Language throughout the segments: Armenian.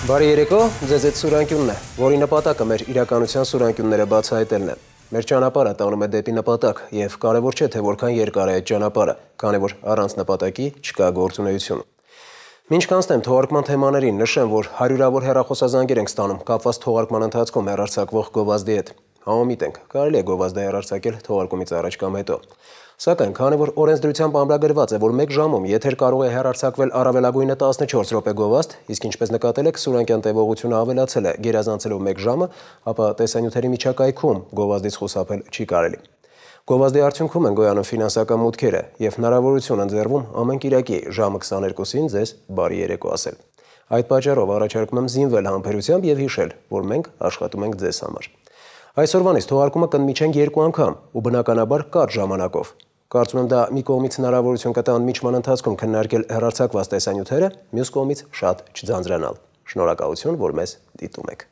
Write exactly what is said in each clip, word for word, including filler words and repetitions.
Բարի երեկո, ձեզ այդ սուրանկյունն է, որի նպատակը մեր իրականության սուրանկյունները բացահայտելն է։ Մեր ճանապարհը տանում է դեպի նպատակ, եւ կարևոր չէ, թե որքան երկար է այդ ճանապարհը, քանի որ առանց նպատակի չկա գործունեություն։ Մինչ կանցնեմ թողարկման թեմաներին, նշեմ, որ հարյուրավոր հեռախոսազանգեր ենք ստանում կապված թողարկման ընթացքում հեռարձակվող գովազդի հետ։ Համոմիտ ենք, կարելի է գովազդը հեռարձակել թողարկումից առաջ կամ հետո։ Սակայն, քանի որ օրենսդրությամբ ամրագրված է, որ մեկ ժամում եթեր կարող է հեռարձակվել առավելագույնը տասնչորս րոպե գովազդ, իսկ ինչպես նկատել եք, սուրանկյան տևողությունը ավելացել է, գերազանցելով մեկ ժամը, ապա տեսանյութերի միջակայքում գովազդից խուսափել չի կարելի։ Գովազդի արդյունքում են գոյանում ֆինանսական մուտքերը եւ հնարավորություն ընձեռվում ամեն կիրակի ժամը քսաներկուսին ձեզ բարի երեկո ասել։ Այդ պատճառով առաջարկում եմ զինվել համբերությամբ եւ հիշել, որ մենք աշխատում ենք ձեզ համար։ Այսօրվանից թողարկումը կընդմիջենք երկու անգամ ու բնականաբար կարճ ժամանակով։ Կարծում եմ դա մի կողմից հնարավորություն կտա ընդմիջման ընթացքում քննարկել հեռարձակված տեսանյութերը, մյուս կողմից շատ չձանձրանալ։ Շնորհակալություն, որ մեզ դիտում եք։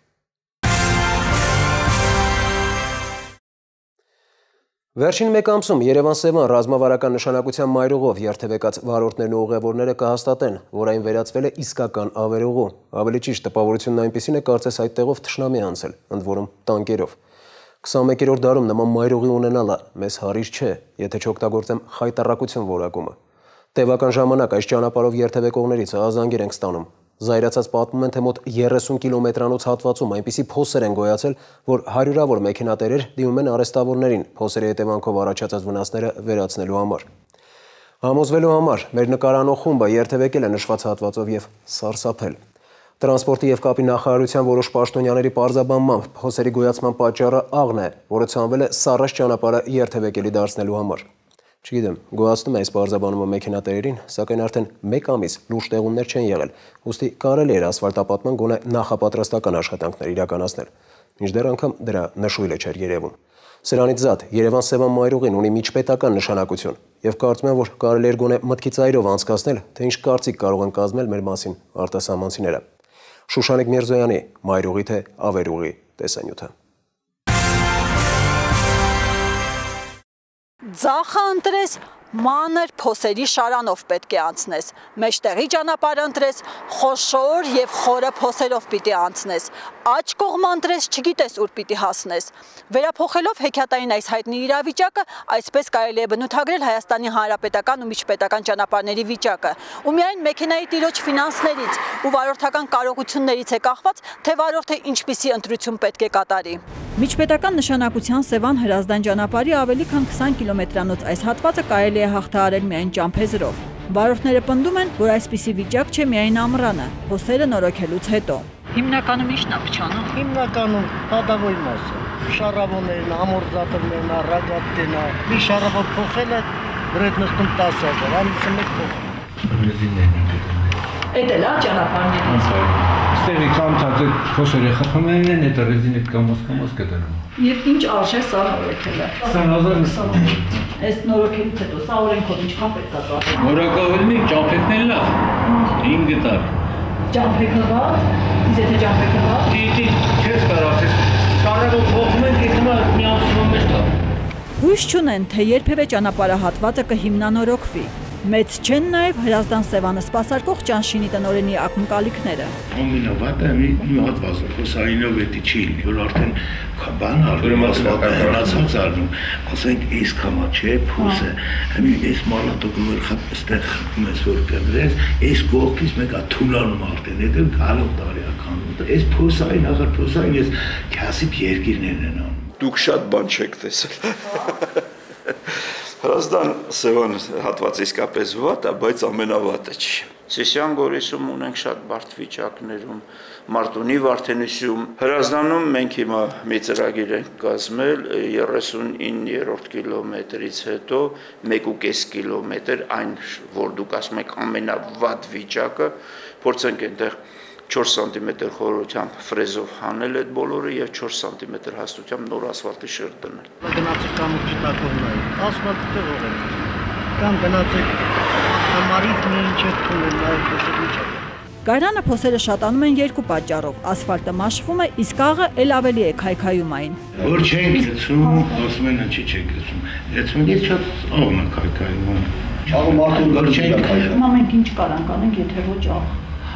Վերջին մեկ ամսում Երևան-Սևան ռազմավարական նշանակության մայրուղով երթևեկած վարորդներն ու ուղևորները կհաստատեն, որ այն վերածվել է իսկական ավերուղու։ Ավելի ճիշտ տպավորությունն այնպիսին է, կարծես այդտեղով թշնամի է անցել, ընդ որում տանկերով։ քսանմեկերորդ դարում նման մայրուղի ունենալը մեզ հարիր չէ, եթե չօգտագործեմ խայտառակություն որակումը։ Տևական ժամանակ այս ճանապարհով երթևեկողներից ահազանգեր ենք ստանում։ Զայրացած պատմում են, թե մոտ երեսուն կիլոմետրանոց հատվածում այնպիսի փոսեր են գոյացել, որ հարյուրավոր մեքենատերեր դիմում են արհեստավորներին փոսերի հետևանքով առաջացած վնասները վերացնելու համար։ Համոզվելու համար մեր նկարանող խումբը երթևեկել է նշված հատվածով եւ սարսափել։ Տրանսպորտի եւ կապի նախարարության որոշ պաշտոնյաների պարզաբանմամբ փոսերի գոյացման պատճառը աղն է, որը ցանվել է սառած ճանապարհը երթևեկելի դարձնելու համար։ Չգիտեմ, գոհացնում է այս պարզաբանումը մեքենատերերին, սակայն արդեն մեկ ամիս լուրջ տեղումներ չեն եղել, ուստի կարելի էր ասֆալտապատման գոնե նախապատրաստական աշխատանքներ իրականացնել, մինչդեռ անգամ դրա նշույլը չէր երևում։ Սրանից զատ Երևան-Սևան մայրուղին ունի միջպետական նշանակություն, եւ կարծում եմ, որ կարելի էր գոնե մտքի ծայրով անցկացնել, թե ինչ կարծիք կարող են կազմել մեր մասին արտասահմանցիները։ Շուշանիկ Միրզոյանի մայրուղի թե ավերուղի տեսանյութը։ Ձախը ընտրես, մանր փոսերի շարանով պետք է անցնես, մեջտեղի ճանապարհը ընտրես, խոշոր եւ խորը փոսերով պիտի անցնես, աջ կողմը ընտրես, չգիտես ուր պիտի հասնես։ Վերափոխելով հեքիաթային այս հայտնի իրավիճակը, այսպես կարելի է բնութագրել Հայաստանի հանրապետական ու միջպետական ճանապարհների վիճակը, ու միայն մեքենայի տիրոջ ֆինանսներից ու վարորդական կարողություններից է կախված, թե վարորդը ինչպիսի ընտրություն պետք է կատարի։ Միջպետական նշանակության Սևան-Հրազդան ճանապարհի ավելի քան քսան կիլոմետրանոց այս հատվածը կարելի է հաղթահարել միայն ճամփեզրով։ Վարորդները պնդում են, որ այսպիսի վիճակ չէ միայն ամռանը, հոսերը նորոգելուց հետո։ Հիմնականում ի՞նչն է փչանում։ Հիմնականում հադավոյ մասը, շարավոներն, ամորզատորներն, ռագատտենա, մի շարավոր փոխելը բրեդ նստում տասը հազար, ամիսը մեկ փոխ։ Ռեզիներն են գտնում։ Էդ էլ է ճանապարհներից։ Ստեղի կամթացը փոսերը խփումներն են, այդ ռեզինը կամոս-կամոս կդնում։ Եվ ինչ արժե սա նորոգելը։ քսան հազար։ Այս նորոգելուց հետո սա օրենքով ինչքան պետք է ծախսել։ Նորակավորնի ճամփեքն էլ լավ։ հինգ տար։ Ճամփեքը վատ, իսկ եթե ճամփեքը վատ։ Դի չես կարող ասես։ Շարավով փոխում են, գիտում ես մի ամսում մեջ տա։ Հույս չունեն, թե երբևէ ճանապարհահատվածը կհիմնանորոգվի։ Մեծ չեն նաև Հրազդան-Սևանը սպասարկող ճանշինի տնօրենի ակնկալիքները։ Ամենավատը մի հատվածը փոսայինով էդի չի, որ արդեն բան արվում, ասֆալտը հնացած արվում, ասենք այս կամա չէ, փոսը, հմի այս մալատոկը որ այստեղ խփում ես որ կդրես, այս կողքից մեկ է թուլանում արդեն, հետո գալով տարիական։ Այս փոսային, ախր փոսային ես քասիպ երկիրներն են անում։ Դուք շատ բան չեք տեսել։ Հրազդան-Սևան հատվածը իսկապես վատ է, բայց ամենավատը չի։ Սիսիան-Գորիսում ունենք շատ բարդ վիճակներում, Մարտունի Վարդենիսում, Հրազդանում մենք հիմա մի ծրագիր ենք կազմել երեսունիններորդ կիլոմետրից հետո մեկ ու կես կիլոմետր, այն որ դուք ասում եք ամենավատ վիճակը, փորձենք այնտեղ չորս սանտիմետր խորությամբ ֆրեզով հանել այդ բոլորը եւ չորս սանտիմետր հաստությամբ նոր ասֆալտի շերտ դնել։ Գնացեք կամուրջի տակով նայ, ասֆալտը տեղով են։ Կամ գնացեք համարից մի ինչ եք թունել նայեք տեսեք ինչ է։ Գարանը փոսերը շատանում են երկու պատճառով, ասֆալտը մաշվում է, իսկ աղը էլ ավելի է քայքայում այն։ Որ չենք գցում, ասում են ինչի չեք գցում։ Գցում ես շատ աղն է քայքայում։ Աղը մարդուն գալ չենք քայքայում։ Հիմա մենք ինչ կարանք անենք, եթե ոչ աղ։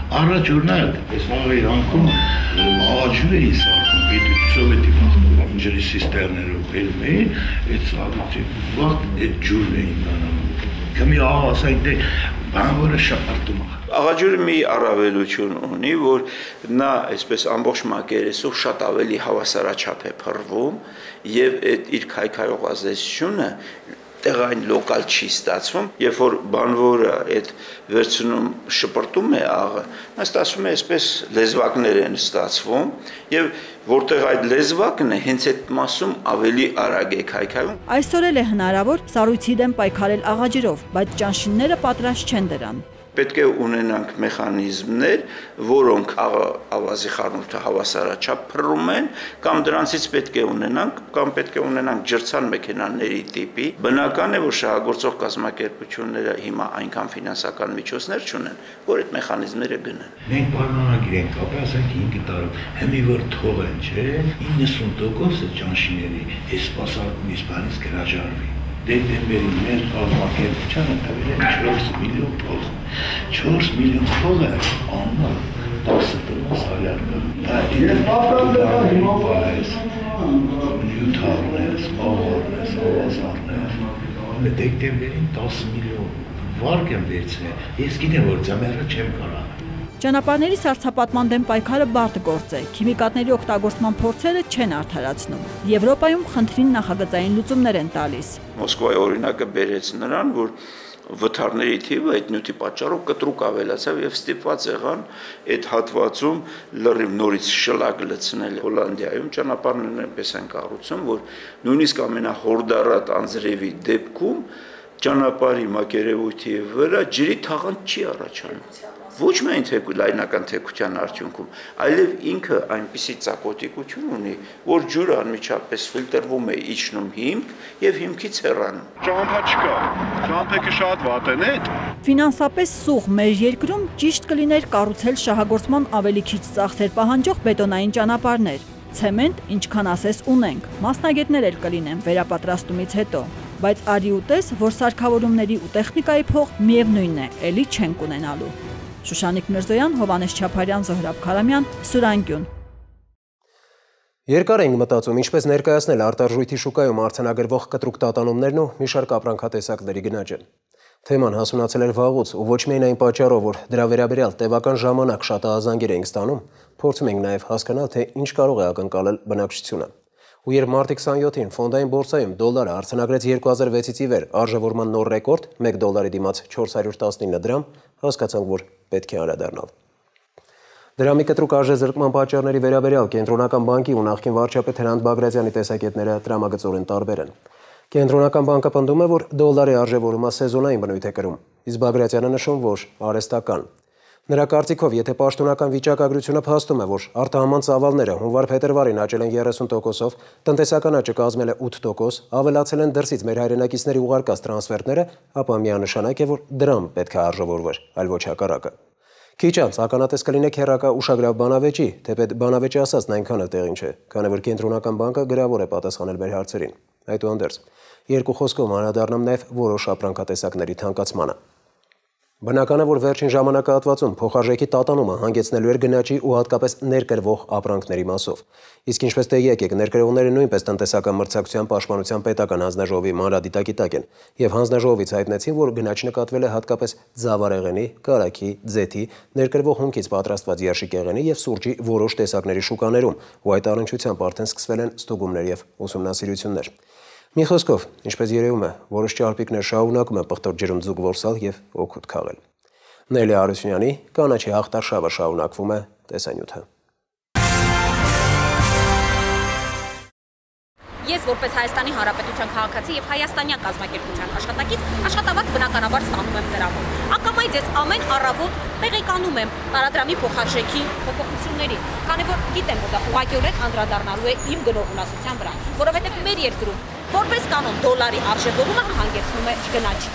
Առաջ օրինակ, այս վաղի անկում աղաջուր էի սարքում, պետությունովետի վաղ, ջրի սիստերներով բերում էին, այդ սարուցի վաղ այդ ջուրն էին դանում։ Կմի աղ ասայք դե բան որը շապարտում աղ։ Աղաջուրը մի առավելություն ունի, որ նա այսպես ամբողջ մակերեսով շատ ավելի հավասարաչափ է փռվում եւ այդ իր քայքայող ազդեցությունը տեղային լոկալ չի ստացվում, երբ որ բանվորը այդ վերցնում շպրտում է աղը, նա ստացվում է այսպես լեզվակներ են ստացվում եւ որտեղ այդ լեզվակն է, հենց այդ մասում ավելի արագ է քայքայում։ Այսօր էլ է հնարավոր սառույցի դեմ պայքարել աղաջրով, բայց ճանշինները պատրաստ չեն դրան։ Պետք է ունենանք մեխանիզմներ, որոնք ավազի խառնուրդը հավասարաչափ փռում են, կամ դրանցից պետք է ունենանք, կամ պետք է ունենանք ջրցան մեքենաների տիպի։ Բնական է, որ շահագործող կազմակերպությունները հիմա այնքան ֆինանսական միջոցներ չունեն, որ այդ մեխանիզմները գնեն։ Մենք պայմանագիր ենք կապել, ասենք հինգ տարով, հիմի որ թողեն, չէ, իննսուն տոկոսը ճանշիների այս սպասարկում իսպանից գրաժարվի։ Դեկտեմբերի մեր կազմակերպությանը տվել են չորս միլիոն փող։ չորս միլիոն փողը աննա տասը տնոց հալյարկը։ Դա իրեն պապրանդերայս, նյութարնես, աղարնես, ավազարնես։ Դեկտեմբերին տասը միլիոն վարկ եմ վերցնել, ես գիտեմ, որ ձմեռը չեմ կարա։ Ճանապարհների սառցապատման դեմ պայքարը բարդ գործ է, քիմիկատների օգտագործման փորձերը չեն արդարացնում։ Եվրոպայում խնդրին նախագծային լուծումներ են տալիս։ Մոսկվայի օրինակը բերեց նրան, որ վթարների թիվը այդ նյութի պատճառով կտրուկ ավելացավ եւ ստիպված եղան այդ հատվածում լրիվ նորից շլակ լցնել։ Հոլանդիայում ճանապարհներն այնպես են կառուցում, որ նույնիսկ ամենահորդառատ անձրևի դեպքում ճանապարհի մակերևույթի վրա ջրի թաղանթ չի առաջանում։ Ոչ միայն լայնական թեքության արդյունքում, այլև ինքը այնպիսի ծակոտիկություն ունի, որ ջուրը անմիջապես ֆիլտրվում է իջնում հիմք եւ հիմքից հեռանում։ Ճամփա չկա, ճամփեքը շատ վատ են էդ։ Ֆինանսապես սուղ մեր երկրում ճիշտ կլիներ կառուցել շահագործման ավելի քիչ ծախսեր պահանջող բետոնային ճանապարհներ։ Ցեմենտ ինչքան ասես ունենք, մասնագետներ էլ կլինեն վերապատրաստումից հետո, բայց արի ուտես, որ սարքավորումների ու տեխնիկայի փող միևնույնն է, էլի չենք ունենալու։ Շուշանիկ Միրզոյան, Հովանես Չապարյան, Զոհրաբ Քարամյան, Սուրանկյուն։ Երկար ենք մտածում, ինչպես ներկայացնել արտարժույթի շուկայում արձանագրվող կտրուկ տատանումներն ու մի շարք ապրանքատեսակների գնաճը։ Թեման հասունացել էր վաղուց ու ոչ միայն այն պատճառով, որ դրա վերաբերյալ տևական ժամանակ շատ ահազանգեր ենք ստանում, փորձում ենք նաև հասկանալ, թե ինչ կարող է ակնկալել բնակչությունը։ Ու երբ մարտի քսանյոթին ֆոնդային բորսայում դոլարը արձանագրեց երկու հազար վեցից ի վեր արժևորման նոր ռեկորդ, մեկ դոլարի դիմաց չորս հարյուր տասնինը դրամ, հասկացանք, որ պետք է անդրադառնալ։ Դրամի կտրուկ արժեզրկման պատճառների վերաբերյալ Կենտրոնական բանկի ու նախկին վարչապետ Հրանտ Բագրատյանի տեսակետները տրամագծորեն տարբեր են։ Կենտրոնական բանկը պնդում է, որ դոլարի արժևորումը սեզոնային բնույթ է կրում, իսկ Բագրատյանը նշում, որ արհեստական։ Նրա կարծիքով, եթե պաշտոնական վիճակագրությունը փաստում է, որ արտահանման ծավալները հունվար-փետրվարին աճել են երեսուն տոկոսով, տնտեսական աճը կազմել է ութ տոկոս, ավելացել են դրսից մեր հայրենակիցների ուղարկած տրանսֆերտները, ապա միանշանակ է, որ դրամ պետք է արժևորվեր, այլ ոչ հակառակը։ Քիչ անց ականատես կլինեք հեռակա ուշագրավ բանավեճի, թեպետ բանավեճի ասածն այնքան էլ տեղին չէ, քանի որ Կենտրոնական բանկը գրավոր է պատասխանել մեր հարցերին։ Այդուհանդերձ, երկու խոսքով անդրադառնամ նաև որոշ ապրանքատեսակների թանկացմանը։ Բնական է, որ վերջին ժամանակահատվածում փոխարժեքի տատանումը հանգեցնելու էր գնաճի ու հատկապես ներկրվող ապրանքների մասով։ Իսկ ինչպես տեղյակ եք, ներկրողները նույնպես տնտեսական մրցակցության պաշտպանության պետական հանձնաժողովի մանրադիտակի տակ են եւ հանձնաժողովից հայտնեցին, որ գնաճ նկատվել է հատկապես ձավարեղենի, կարագի, ձեթի, ներկրվող հումքից պատրաստված երշիկեղենի եւ սուրճի որոշ տեսակների շուկաներում, ու այդ առնչությամբ արդեն սկսվել են ստուգումներ եւ ուսումնասիրություններ։ Մի խոսքով, ինչպես երևում է, որոշ ճարպիկներ շարունակում են պղտոր ջրում ձուկ որսալ եւ օգուտ քաղել։ Նելի Արուսյանի կանաչի հաղթարշավը շարունակվում է տեսանյութը։ Ես որպես Հայաստանի Հանրապետության քաղաքացի եւ հայաստանյան կազմակերպության աշխատակից աշխատավարձ բնականաբար ստանում եմ դրամով։ Ակամայից ես ամեն առավոտ տեղեկանում եմ տարադրամի փոխարժեքի փոփոխությունների, քանի որ գիտեմ, որ դա ուղղակիորեն անդրադառնալու է իմ գնողունակության վրա, որովհետեւ մեր երկրում որպես կանոն դոլարի արժևորումը հանգեցնում է գնաճի։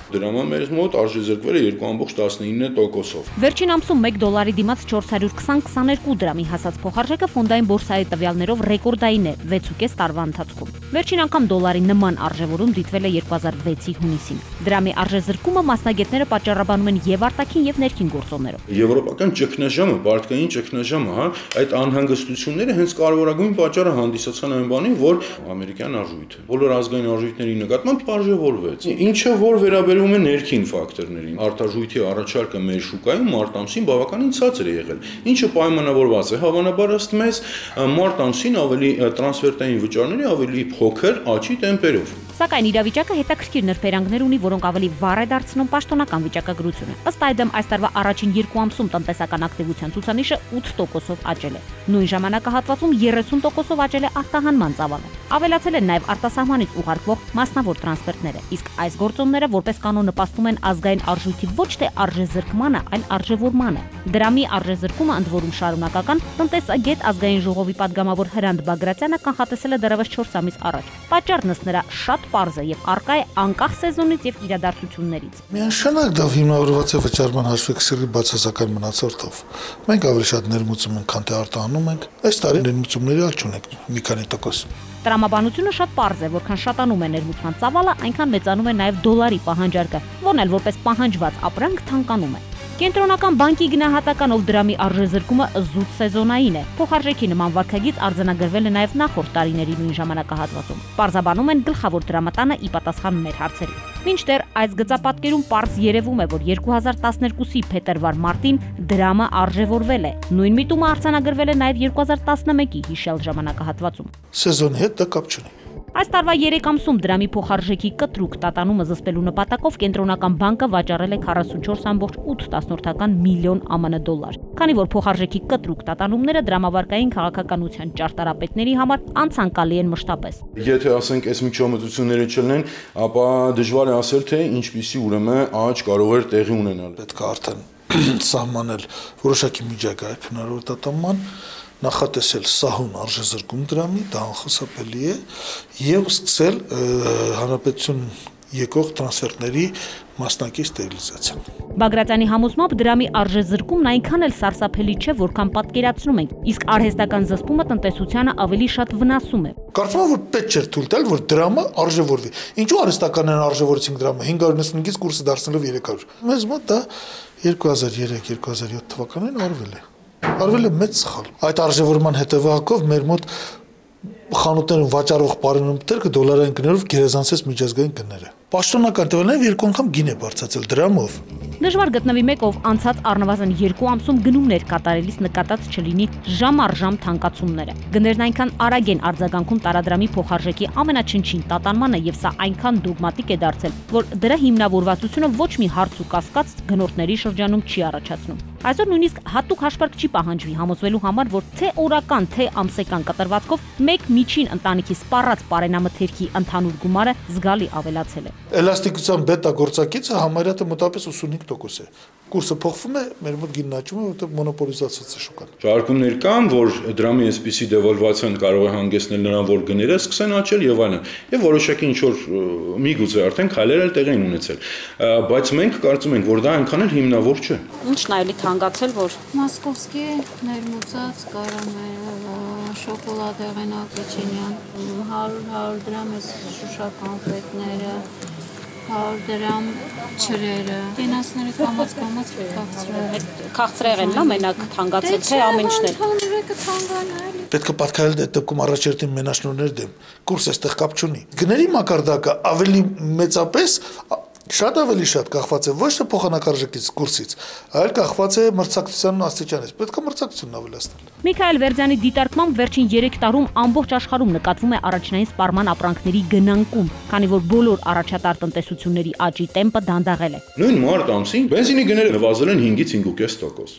Դրա համար մեր մոտ արժեզրկվել է երկու կόμma տասնինը տոկոսով։ Վերջին ամսում մեկ դոլարի դիմաց չորս հարյուր քսան քսաներկու դրամի հասած փոխարժեքը ֆոնդային բորսայի տվյալներով ռեկորդային է վեց ու կես տարվա ընթացքում։ Վերջին անգամ դոլարի նման արժևորում դիտվել է երկու հազար վեցի հունիսին։ Դրամի արժեզրկումը մասնագետները պատճառաբանում են եւ արտաքին եւ ներքին գործոններով։ Եվրոպական ճգնաժամը, պարտքային ճգնաժամը, հա, այդ անհանգստությունները հենց կարևորագույն պատճառը հանդիսացան այն բանին, որ ամերիկյան արժույթը բոլոր ազգային արժույթների նկատմամբ արժևորվեց։ Ինչը որ վերաբերում է ներքին ֆակտորներին, արտարժույթի առաջարկը մեր շուկայում մարտ ամսին բավականին ցածր է եղել, ինչը պայմանավորված է հավանաբար ըստ մեզ մարտ ամսին ավելի տրանսֆերտային վճարների ավելի փոքր աճի տեմպերով։ Սակայն իրավիճակը հետաքրքիր նրբերանգներ ունի, որոնք ավելի վառ է դարձնում պաշտոնական վիճակագրությունը։ Ըստ այդմ այս տարվա առաջին երկու ամսում տնտեսական ակտիվության ցուցանիշը ութ տոկոսով աճել է։ Նույն ժամանակահատվածում երեսուն տոկոսով աճել է արտահանման ծավալը։ Ավելացել են նաև արտասահմանից ուղարկվող մասնավոր տրանսֆերտները, իսկ այս գործոնները որպես կանոն նպաստում են ազգային արժույթի ոչ թե արժեզրկմանը, այլ արժևորմանը։ Դրամի արժեզրկումը ընդ որում շարունակական, տնտեսագետ ազգային ժողովի падգամավոր Հրանտ Բագրատյանը կանխատեսել է դեռևս չորս ամիս առաջ։ Պատճառն ըստ նրա շատ պարզ է եւ առկա է անկախ սեզոնից եւ իրադարձություններից։ Միանշանակ դա հիմնավորված է վճարման հաշվեկցերի բացասական մնացորդով։ Մենք ավելի շատ ներմուծում ենք, քան թե արտահանում ենք։ Այս տարի ներմուծումների աճ ունենք մի քանի տոկոս։ Տրամաբանությունը շատ պարզ է, որքան շատանում է ներմուծման ծավալը, այնքան մեծանում է նաև դոլարի պահանջարկը, որն էլ որպես պահանջված ապրանք թանկանում է։ Կենտրոնական բանկի գնահատականով դրամի արժեզրկումը զուտ սեզոնային է։ Փոխարժեքի նման վարքագիծ արձանագրվել է նաև նախորդ տարիների նույն ժամանակահատվածում։ Պարզաբանում են գլխավոր դրամատանը ի պատասխան մեր հարցերի։ Մինչդեռ այս գծապատկերում պարզ երևում է, որ երկու հազար տասներկուսի փետրվար-մարտին դրամը արժևորվել է։ Նույն միտումը արձանագրվել է նաև երկու հազար տասնմեկի հիշյալ ժամանակահատվածում։ Սեզոնի հետ դա կապ չունի։ Այս տարվա երեք ամսում դրամի փոխարժեքի կտրուկ տատանումը զսպելու նպատակով կենտրոնական բանկը վաճառել է քառասունչորս կόμma ութ միլիոն ԱՄՆ դոլար։ Քանի որ փոխարժեքի կտրուկ տատանումները դրամավարկային քաղաքականության ճարտարապետների համար անցանկալի են մշտապես։ Եթե ասենք այս միջամտությունները չլինեն, ապա դժվար է ասել, թե ինչպիսի ուրեմն աճ կարող էր տեղի ունենալ։ Պետք է արդեն սահմանել որոշակի միջակայք հնարավոր տատանման, նախատեսել սահուն արժեզրկում դրամի, դա անխուսափելի է, եւ սկսել հանրապետություն եկող տրանսֆերտների մասնակի ստերիլիզացիան։ Բագրատյանի համոզմամբ դրամի արժեզրկումն այնքան էլ սարսափելի չէ, որքան պատկերացնում ենք, իսկ արհեստական զսպումը տնտեսությանը ավելի շատ վնասում է։ Կարծում եմ, որ պետք չէր թույլ տալ, որ դրամը արժևորվի։ Ինչու արհեստականորեն արժևորեցինք դրամը հինգ հարյուր նվսունից կուրսը դարձնելով երեք հարյուր։ Մեզ մոտ դա երկու հազար երեք երկու հազար յոթ թվականին արվել է։ Արվել է մեծ սխալ։ Այդ արժևորման հետևանքով մեր մոտ խանութներում վաճառող բարենպետերը դոլարային գներով գերազանցեց միջազգային գները։ Պաշտոնական տվյալներով երկու անգամ գին է բարձրացել դրամով։ Դժվար գտնվի մեկ, ով անցած առնվազն երկու ամսում գնումներ կատարելիս նկատած չլինի ժամ առ ժամ թանկացումները։ Գներն այնքան արագ են արձագանքում տարադրամի փոխարժեքի ամենաչնչին տատանմանը եւ սա այնքան դոգմատիկ է դարձել, որ դրա հիմնավորվածությունը ոչ մի հարց ու կասկած գնորդների շրջանում չի առաջացնում։ Այսօր նույնիսկ հատուկ հաշվարկ չի պահանջվի համոզվելու համար, որ թե օրական, թե ամսական կտրվածքով մեկ միջին ընտանիքի սպառած պարենամթերքի ընդհանուր գումարը զգալի ավելացել է։ Էլաստիկության բետա գործակիցը համարյա թե մոտավորապես ութսունհինգ տոկոս է։ Կուրսը փոխվում է, մեր մոտ գինն աճում է, որտեղ մոնոպոլիզացված է շուկան։ Շարքումներ կան, որ դրամի այսպիսի դեվալվացիան կարող է հանգեցնել նրան, որ գները սկսեն աճել եւ այլն։ Եվ որոշակի ինչ որ միգուցե արդեն քայլեր էլ տեղի են ունեցել։ Բայց մենք կարծում ենք, որ դա այնքան էլ հիմնավոր չէ։ Ինչն այլի թանկացել, որ Մոսկովսկի ներմուծած կարամել, շոկոլադ եղենակ Պեչենյան, հարյուր հարյուր դրամ է Շուշա կոնֆետները, հարյուր դրամ չրերը, կենասները կամաց կամաց քաղցրել։ Քաղցրեղն է մենակ թանկացել, թե ամեն ինչն է։ Թանկրեկը թանկանա էլի։ Պետք է պատկերել այդ դեպքում առաջերտին մենաշնորհներ դեմ։ Կուրսը այստեղ կապ չունի։ Գների մակարդակը ավելի մեծապես շատ ավելի շատ կախված է ոչ թե փոխանակարժեքից կուրսից, այլ կախված է մրցակցության աստիճանից։ Պետք է մրցակցությունն ավելացնել։ Միքայել Վերձյանի դիտարկմամբ վերջին երեք տարում ամբողջ աշխարհում նկատվում է առաջնային սպառման ապրանքների գնանկում, քանի որ բոլոր առաջատար տնտեսությունների աճի տեմպը դանդաղել է։ Նույն մարտ ամսին բենզինի գները նվազել են հինգից հինգ կես տոկոս։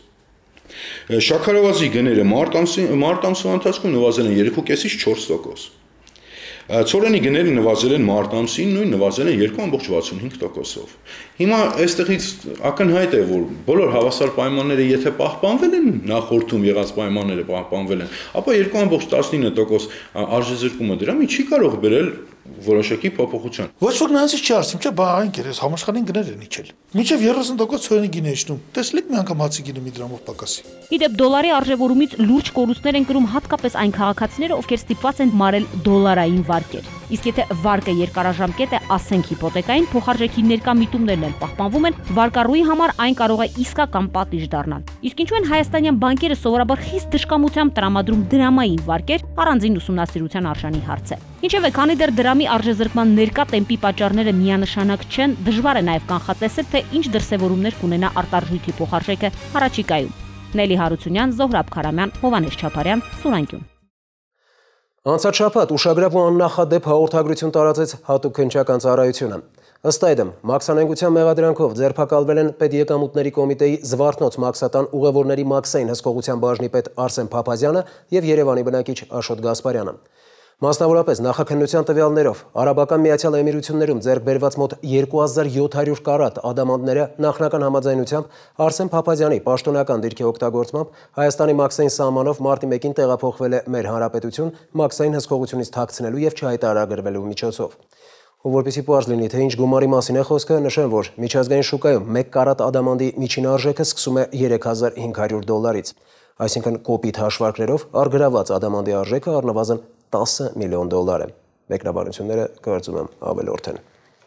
Շաքարավազի գները մարտ ամսի մարտ ամսվա ընթացքում նվազել են երեք կեսից չորս տոկոս։ Ցորենի գները նվազել են մարտ ամսին, նույն նվազել են երկու կόμma վաթսունհինգ տոկոսով։ Հիմա այստեղից ակնհայտ է, որ բոլոր հավասար պայմանները եթե պահպանվել են, նախորդում եղած պայմանները պահպանվել են, ապա երկու կόμma տասնինը տոկոս արժեզրկումը դրամի չի կարող բերել որոշակի փոփոխության։ Ոչ ոք նրանցից չի ասում, չէ, բա այն կերես համաշխարհային գներ են իջել։ Մինչև երեսուն տոկոս ցորենի գինը իջնում։ Տեսլեք մի անգամ հացի գինը մի դրամով պակասի։ Իդեպ դոլարի արժևորումից լուրջ կորուստներ են կրում հատկապես այն քաղաքացիները, ովքեր ստիպված են մարել դոլարային վարկեր։ Իսկ եթե վարկը երկարաժամկետ է, ասենք հիպոթեկային, փոխարժեքի ներկա միտումներն էլ պահպանվում են, վարկառուի համար այն կարող է իսկական պատիժ դառնալ։ Իսկ ինչու են հայաստանյան բանկերը սովորաբար խիստ դժկամությամբ տրամադրում դրամային վարկեր, առանձին ուսումնասիրության արժանի հարց է։ Ինչևէ, քանի դեռ դրամի արժեզրկման ներկա տեմպի պատճառները միանշանակ չեն, դժվար է նաև կանխատեսել, թե ինչ դրսևորումներ կունենա արտարժույթի փոխարժեքը առաջիկայում։ Նելի Հարությունյան, Զոհրաբ Քարամյան, Հովհաննես Չապարյան, Սուրանկյուն։ Անցած շաբաթ ուշագրավ ու աննախադեպ հաղորդագրություն տարածեց Հատուկ քննչական ծառայությունը։ Ըստ այդմ, մաքսանենգության մեղադրանքով ձերբակալվել են Պետեկամուտների կոմիտեի Զվարթնոց մաքսատան ուղևորների մաքսային հսկողության բաժնի պետ Արսեն Փափազյանը եւ Երևանի բնակիչ Աշոտ Գասպարյանը։ Մասնավորապես նախաքննության տվյալներով Արաբական Միացյալ Էմիրություններում ձեռք բերված մոտ երկու հազար յոթ հարյուր կարատ ադամանդները նախնական համաձայնությամբ Արսեն Փափազյանի պաշտոնական դիրքի օգտագործմամբ Հայաստանի մաքսային սահմանով մարտի մեկին տեղափոխվել է մեր հանրապետություն մաքսային հսկողությունից թաքցնելու եւ չհայտարարագրվելու միջոցով։ Ու որպեսզի պարզ լինի, թե ինչ գումարի մասին է խոսքը, նշեմ, որ միջազգային շուկայում մեկ կարատ ադամանդի միջին արժեքը սկսում է երեք հազար հինգ հարյուր դոլարից, այսինքն կոպիտ հաշվարկներով առգրաված ադամանդի արժեքը առնվազն տասը միլիոն դոլար է։ Մեկնաբանությունները կարծում եմ ավելորդ են։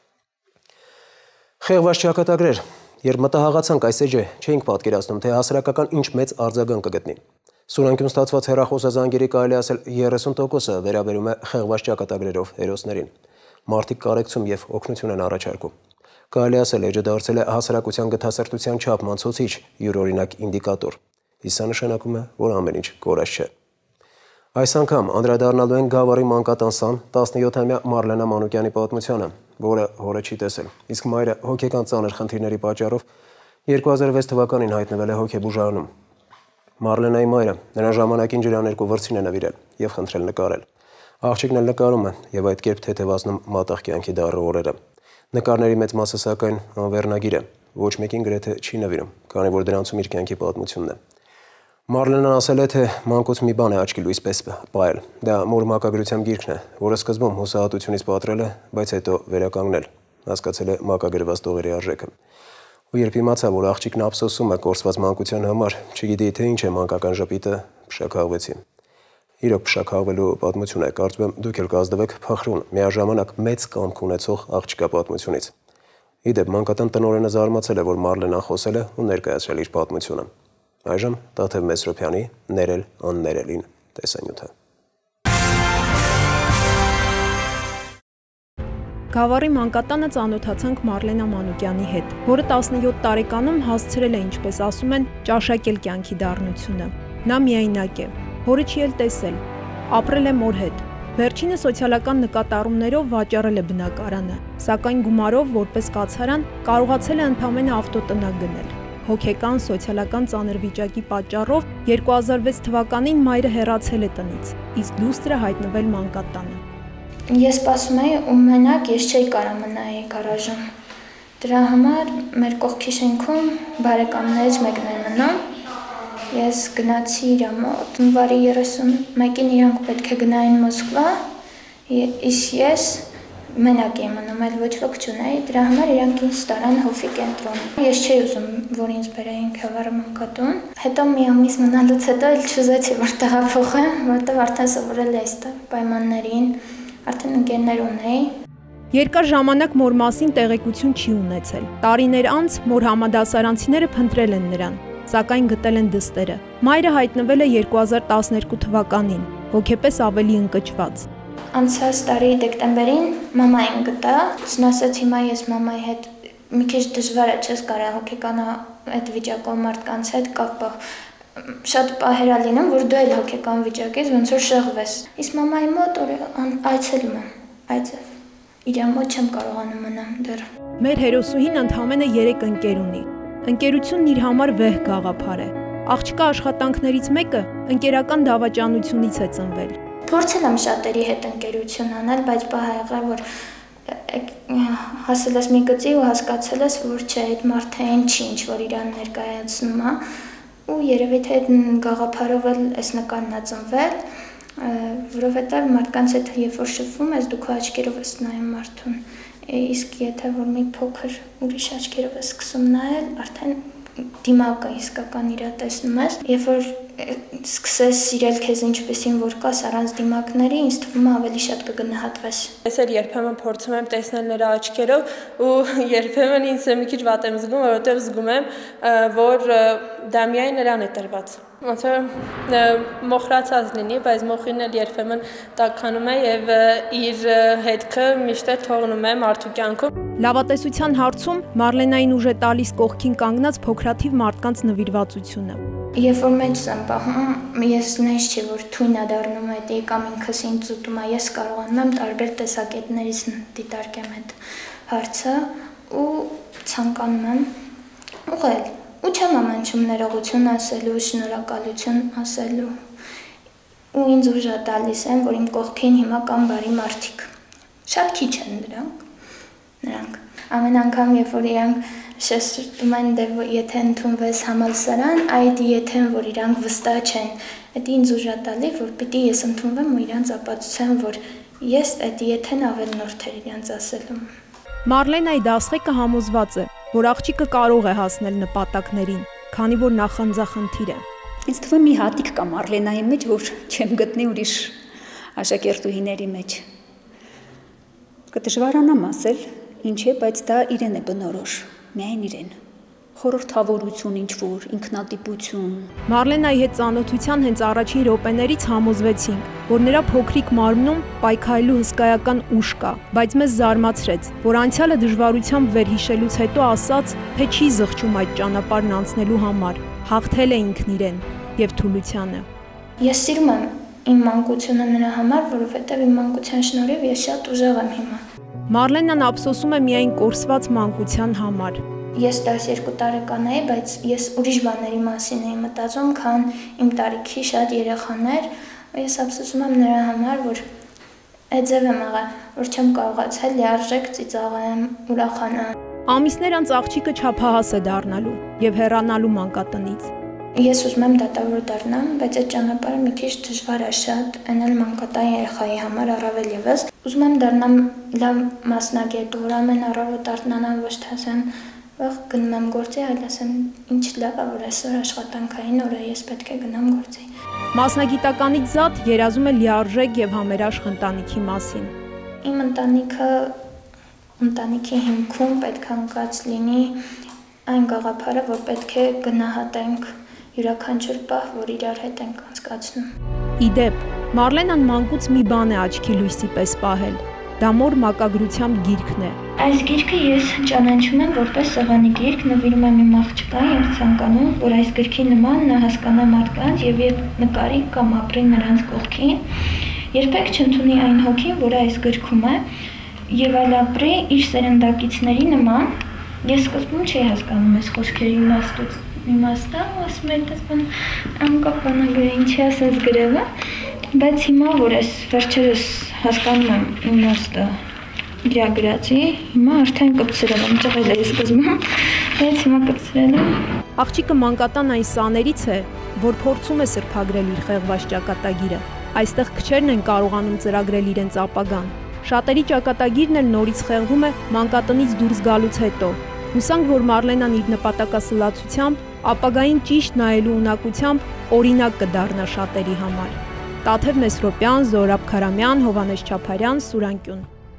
Խեղված ճակատագրեր, երբ մտահաղացանք այս էջը, չէինք պատկերացնում, թե հասարակական ինչ մեծ արձագանք կգտնի։ Սուրանկյուն ստացված հեռախոսազանգերի կարելի ասել երեսուն տոկոսը վերաբերում է խեղված ճակատագրերով հերոսներին։ Մարդիկ կարեկցում եւ օգնություն են առաջարկում։ Կարելի ասել էջը դարձել է հասարակության գթասրտության չափ մանցուցիչ յուրօրինակ ինդիկատոր։ Իսկ սա նշանակում է, որ ամեն ինչ կորած չէ։ Այս անգամ անդրադառնալու են Գավառի մանկատանսան տասնյոթամյա Մարլենա Մանուկյանի պատմությանը, որը հորը չի տեսել, իսկ մայրը հոգեկան ծանր խնդիրների պատճառով երկու հազար վեց թվականին հայտնվել է հոգեբուժարանում։ Մարլենայի մայրը նրան ժամանակին ջրաներկու վրձին է նվիրել եւ խնդրել նկարել։ Աղջիկն էլ նկարում է եւ այդ կերպ թեթևացնում մատաղ կյանքի դառը օրերը։ Նկարների մեծ մասը սակայն անվերնագիր է, ոչ մեկին գրեթե չի նվիրում, քանի որ դրանցում իր կյանքի պատմությունն է։ Մարլենան ասել է, թե մանկուց մի բան է աչքի լույսպես պահել։ Դա մոր մակագրությամբ գիրքն է, որը սկզբում հուսահատությունից պատրել է, բայց հետո վերականգնել, հասկացել է մակագրված տողերի արժեքը։ Ու երբ իմացա, որ աղջիկն ափսոսում է կորսված մանկության համար, չգիտեի, թե ինչ է մանկական ժպիտը, փշաքաղվեցի։ Իրոք փշաքաղվելու պատմություն է, կարծում եմ դուք էլ կազդվեք փխրուն, միաժամանակ մեծ կամք ունեցող աղջկա պատմությունից։ Իդեպ մանկատան տնօրենը զարմացել է, որ Մարլենան խոսել է ու ներկայացրել իր պատմությունը։ Այժմ Տաթև Մեսրոպյանի «Ներել աններելին» տեսանյութը։ Գավառի մանկատանը ծանոթացանք Մարլենա Մանուկյանի հետ, որը տասնյոթ տարեկանում հասցրել է, ինչպես ասում են, ճաշակել կյանքի դառնությունը։ Նա միայնակ է, հորը չի էլ տեսել, ապրել է մոր հետ։ Վերջինը սոցիալական նկատառումներով վաճառել է բնակարանը, սակայն գումարով, որպես կացարան, կարողացել է ընդամենը ավտոտնակ գնել։ Հոգեկան սոցիալական ծանր վիճակի պատճառով երկու հազար վեց թվականին մայրը հեռացել է տնից, իսկ դուստրը հայտնվել մանկատանը։ Ես սպասում էի ու մենակ ես չէի կարող մնալ գարաժում։ Դրա համար մեր կողքի շենքում բարեկամներից մեկն էր մնում։ Ես գնացի իր մոտ, հունվարի երեսունմեկին իրանք պետք է գնային Մոսկվա, իսկ ես մենակ եմ մնում, այլ ոչ ոք չունեի, դրա համար իրանք ինձ տարան հովի կենտրոն։ Ես չէի ուզում, որ ինձ բերեին Գավառի մանկատուն։ Հետո մի ամիս մնալուց հետո էլ չուզեցի, որ տեղափոխեմ, որտեղ արդեն սովորել էի այստեղ պայմաններին, արդեն ընկերներ ունեի։ Երկար ժամանակ մոր մասին տեղեկություն չի ունեցել։ Տարիներ անց մոր համադասարանցիները փնտրել են նրան, սակայն գտել են դստերը։ Մայրը հայտնվել է երկու հազար տասներկու թվականին, հոգեպես ավելի ընկճված։ Անցած տարի դեկտեմբերին մամային գտա, ասաց հիմա ես մամայի հետ մի քիչ դժվար է, չես կարող հոգեկան այդ վիճակով մարդկանց հետ կապ շատ պահեր է լինում, որ դու էլ հոգեկան վիճակից ոնց որ շեղվես։ Իսկ մամայի մոտ այցելում եմ, այցև իր մոտ չեմ կարողանում մնամ դեռ։ Մեր հերոսուհին ընդամենը երեք ընկեր ունի։ Ընկերությունն իր համար վեհ գաղափար է։ Աղջկա աշխատանքներից մեկը ընկերական դավաճանությունից է ծնվել։ Փորձել եմ շատերի հետ ընկերություն անել, բայց բա եղա որ հասել ես մի գծի ու հասկացել ես, որ չէ, այդ մարդը այն չի, ինչ որ իրան ներկայացնում է, ու երևի թե այդ գաղափարով էլ այս նկարն է ծնվել, որովհետև մարդկանց հետ երբ որ շփվում ես, դու քո աչքերով ես նայում մարդուն, իսկ եթե որ մի փոքր ուրիշ աչքերով ես սկսում նայել, արդեն դիմակը իսկական իրա տեսնում ես, երբ որ սկսես սիրել քեզ ինչպեսին որ կաս առանց դիմակների, ինձ թվում է ավելի շատ կգնահատվես։ Ես էլ երբեմն փորձում եմ տեսնել նրա աչքերով ու երբեմն ինձ մի քիչ վատ եմ զգում, որովհետև զգում եմ, որ դա միայն նրան է տրված։ Ոնց որ մոխրացած լինի, բայց մոխիրն էլ երբեմն տաքանում է եւ իր հետքը միշտ թողնում է մարդու կյանքում։ Լավատեսության հարցում Մարլենային ուժ է տալիս կողքին կանգնած փոքրաթիվ մարդկանց նվիրվածությունը։ Երբ որ մեծ եմ պահում, ես նույնիսկ չի որ թույն է դառնում այդ կամ ինքս ինձ ուտում է, ես կարողանում եմ տարբեր տեսակետներից դիտարկեմ այդ հարցը ու ցանկանում եմ ուղղել։ Ու չեմ ամենջում ներողություն ասելու, շնորհակալություն ասելու։ Ու ինձ ուժ է տալիս են, որ իմ կողքին հիմա կան բարի մարդիկ։ Շատ քիչ են դրանք։ Նրանք ամեն անգամ երբ որ իրանք շեշտում են, եթե ընդունվես համալսարան, այդ եթեն, որ իրանք վստահ չեն, այդ ինձ ուժ է տալի, որ պիտի ես ընդունվեմ ու իրանց ապացուցեմ, որ ես այդ եթեն ավելնորդ էր իրանց ասելու։ Մարլենայի դասղեկը համոզված է, որ աղջիկը կարող է հասնել նպատակներին, քանի որ նախանձախնդիր է։ Ինձ թվում է մի հատիկ կա Մարլենայի մեջ, որ չեմ գտնի ուրիշ աշակերտուհիների մեջ։ Կդժվարանամ ասել, ինչ է, բայց դա իրեն է բնորոշ, միայն իրեն։ Խորհրդավորություն ինչ-որ, ինքնատիպություն։ Մարլենայի հետ ծանոթության հենց առաջին րոպեներից համոզվեցինք, որ նրա փոքրիկ մարմնում պայքարելու հսկայական ուժ կա, բայց մեզ զարմացրեց, որ անցյալը դժվարությամբ վերհիշելուց հետո ասաց, թե չի զղջում այդ ճանապարհն անցնելու համար, հաղթել է ինքն իրեն եւ թուլությանը։ Ես սիրում եմ իմ մանկությունը նրա համար, որովհետեւ իմ մանկության շնորհիվ ես շատ ուժեղ եմ հիմա։ Մարլենան ափսոսում է միայն կորսված մանկության համար։ Ես տասներկու տարեկան էի, բայց ես ուրիշ բաների մասին էի մտածում, քան իմ տարիքի շատ երեխաներ, ես ափսոսում եմ նրա համար, որ այդձև եմ աղա, որ չեմ կարողացել լիարժեք ծիծաղեմ, ուրախանալ։ Ամիսներ անց աղջիկը չափահաս է դառնալու եւ հեռանալու մանկատնից։ Ես ուզում եմ դատավոր դառնամ, բայց այդ ճանապարհը մի քիչ դժվար է շատ, այնալ մանկատային երեխայի համար առավել եւս։ Ուզում եմ դառնամ լավ մասնագետ, որ ամեն առավոտ արթնանամ, ոչ թե ասեմ, «Վաղ գնում եմ գործի», այլ ասեմ, «Ինչ լավ է, որ այսօր աշխատանքային օր է, ես պետք է գնամ գործի»։ Մասնագիտականից զատ երազում է լիարժեք եւ համերաշխ ընտանիքի մասին։ Իմ ընտանիքը ընտանիքի հիմքում պետք է ընկած լինի այն գաղափարը, որ պետք է գնահատենք յուրաքանչյուր պահ, որ իրար հետ ենք անցկացնում։ Իդեպ, Մարլենան մանկուց մի բան է աչքի լույսի պես պահել։ Դա մոր մակագրությամբ գիրքն է։ Այս գիրքը ես ճանաչում եմ որպես սեղանի գիրք, նվիրում եմ իմ աղջկային եւ ցանկանում, որ այս գրքի նման նա հասկանա մարդկանց եւ երբ նկարի կամ ապրի նրանց կողքին, երբեք չընդունի այն հոգին, որը այս գրքում է, եւ այլ ապրի իր սերնդակիցների նման։ Ես սկզբում չի հասկանում այս խոսքերի իմաստից։ Իմաստը, ասում եմ, դες բան անկապ բանագրը ինչի ասած գրելը, բայց հիմա որ ես վերջերս հասկանում եմ իմաստը իր գրածի, հիմա արդեն կպցրել եմ, ճղել էի սկզբում, բայց հիմա կպցրել եմ։ Աղջիկը մանկատան այն սաներից է, որ փորձում է սրբագրել իր խեղված ճակատագիրը։ Այստեղ քչերն են կարողանում ծրագրել իրենց ապագան։ Շատերի ճակատագիրն էլ նորից խեղվում է մանկատնից դուրս գալուց հետո։ Հուսանք, որ Մարլենան իր նպատակասլացությամբ, ապագային ճիշտ նայելու ունակությամբ օրինակ կդառնա շատերի համար։ Տաթև Մեսրոպյան, Զորաբ Քարամյան, Հովհաննես Չափարյան, Սուրանկյուն։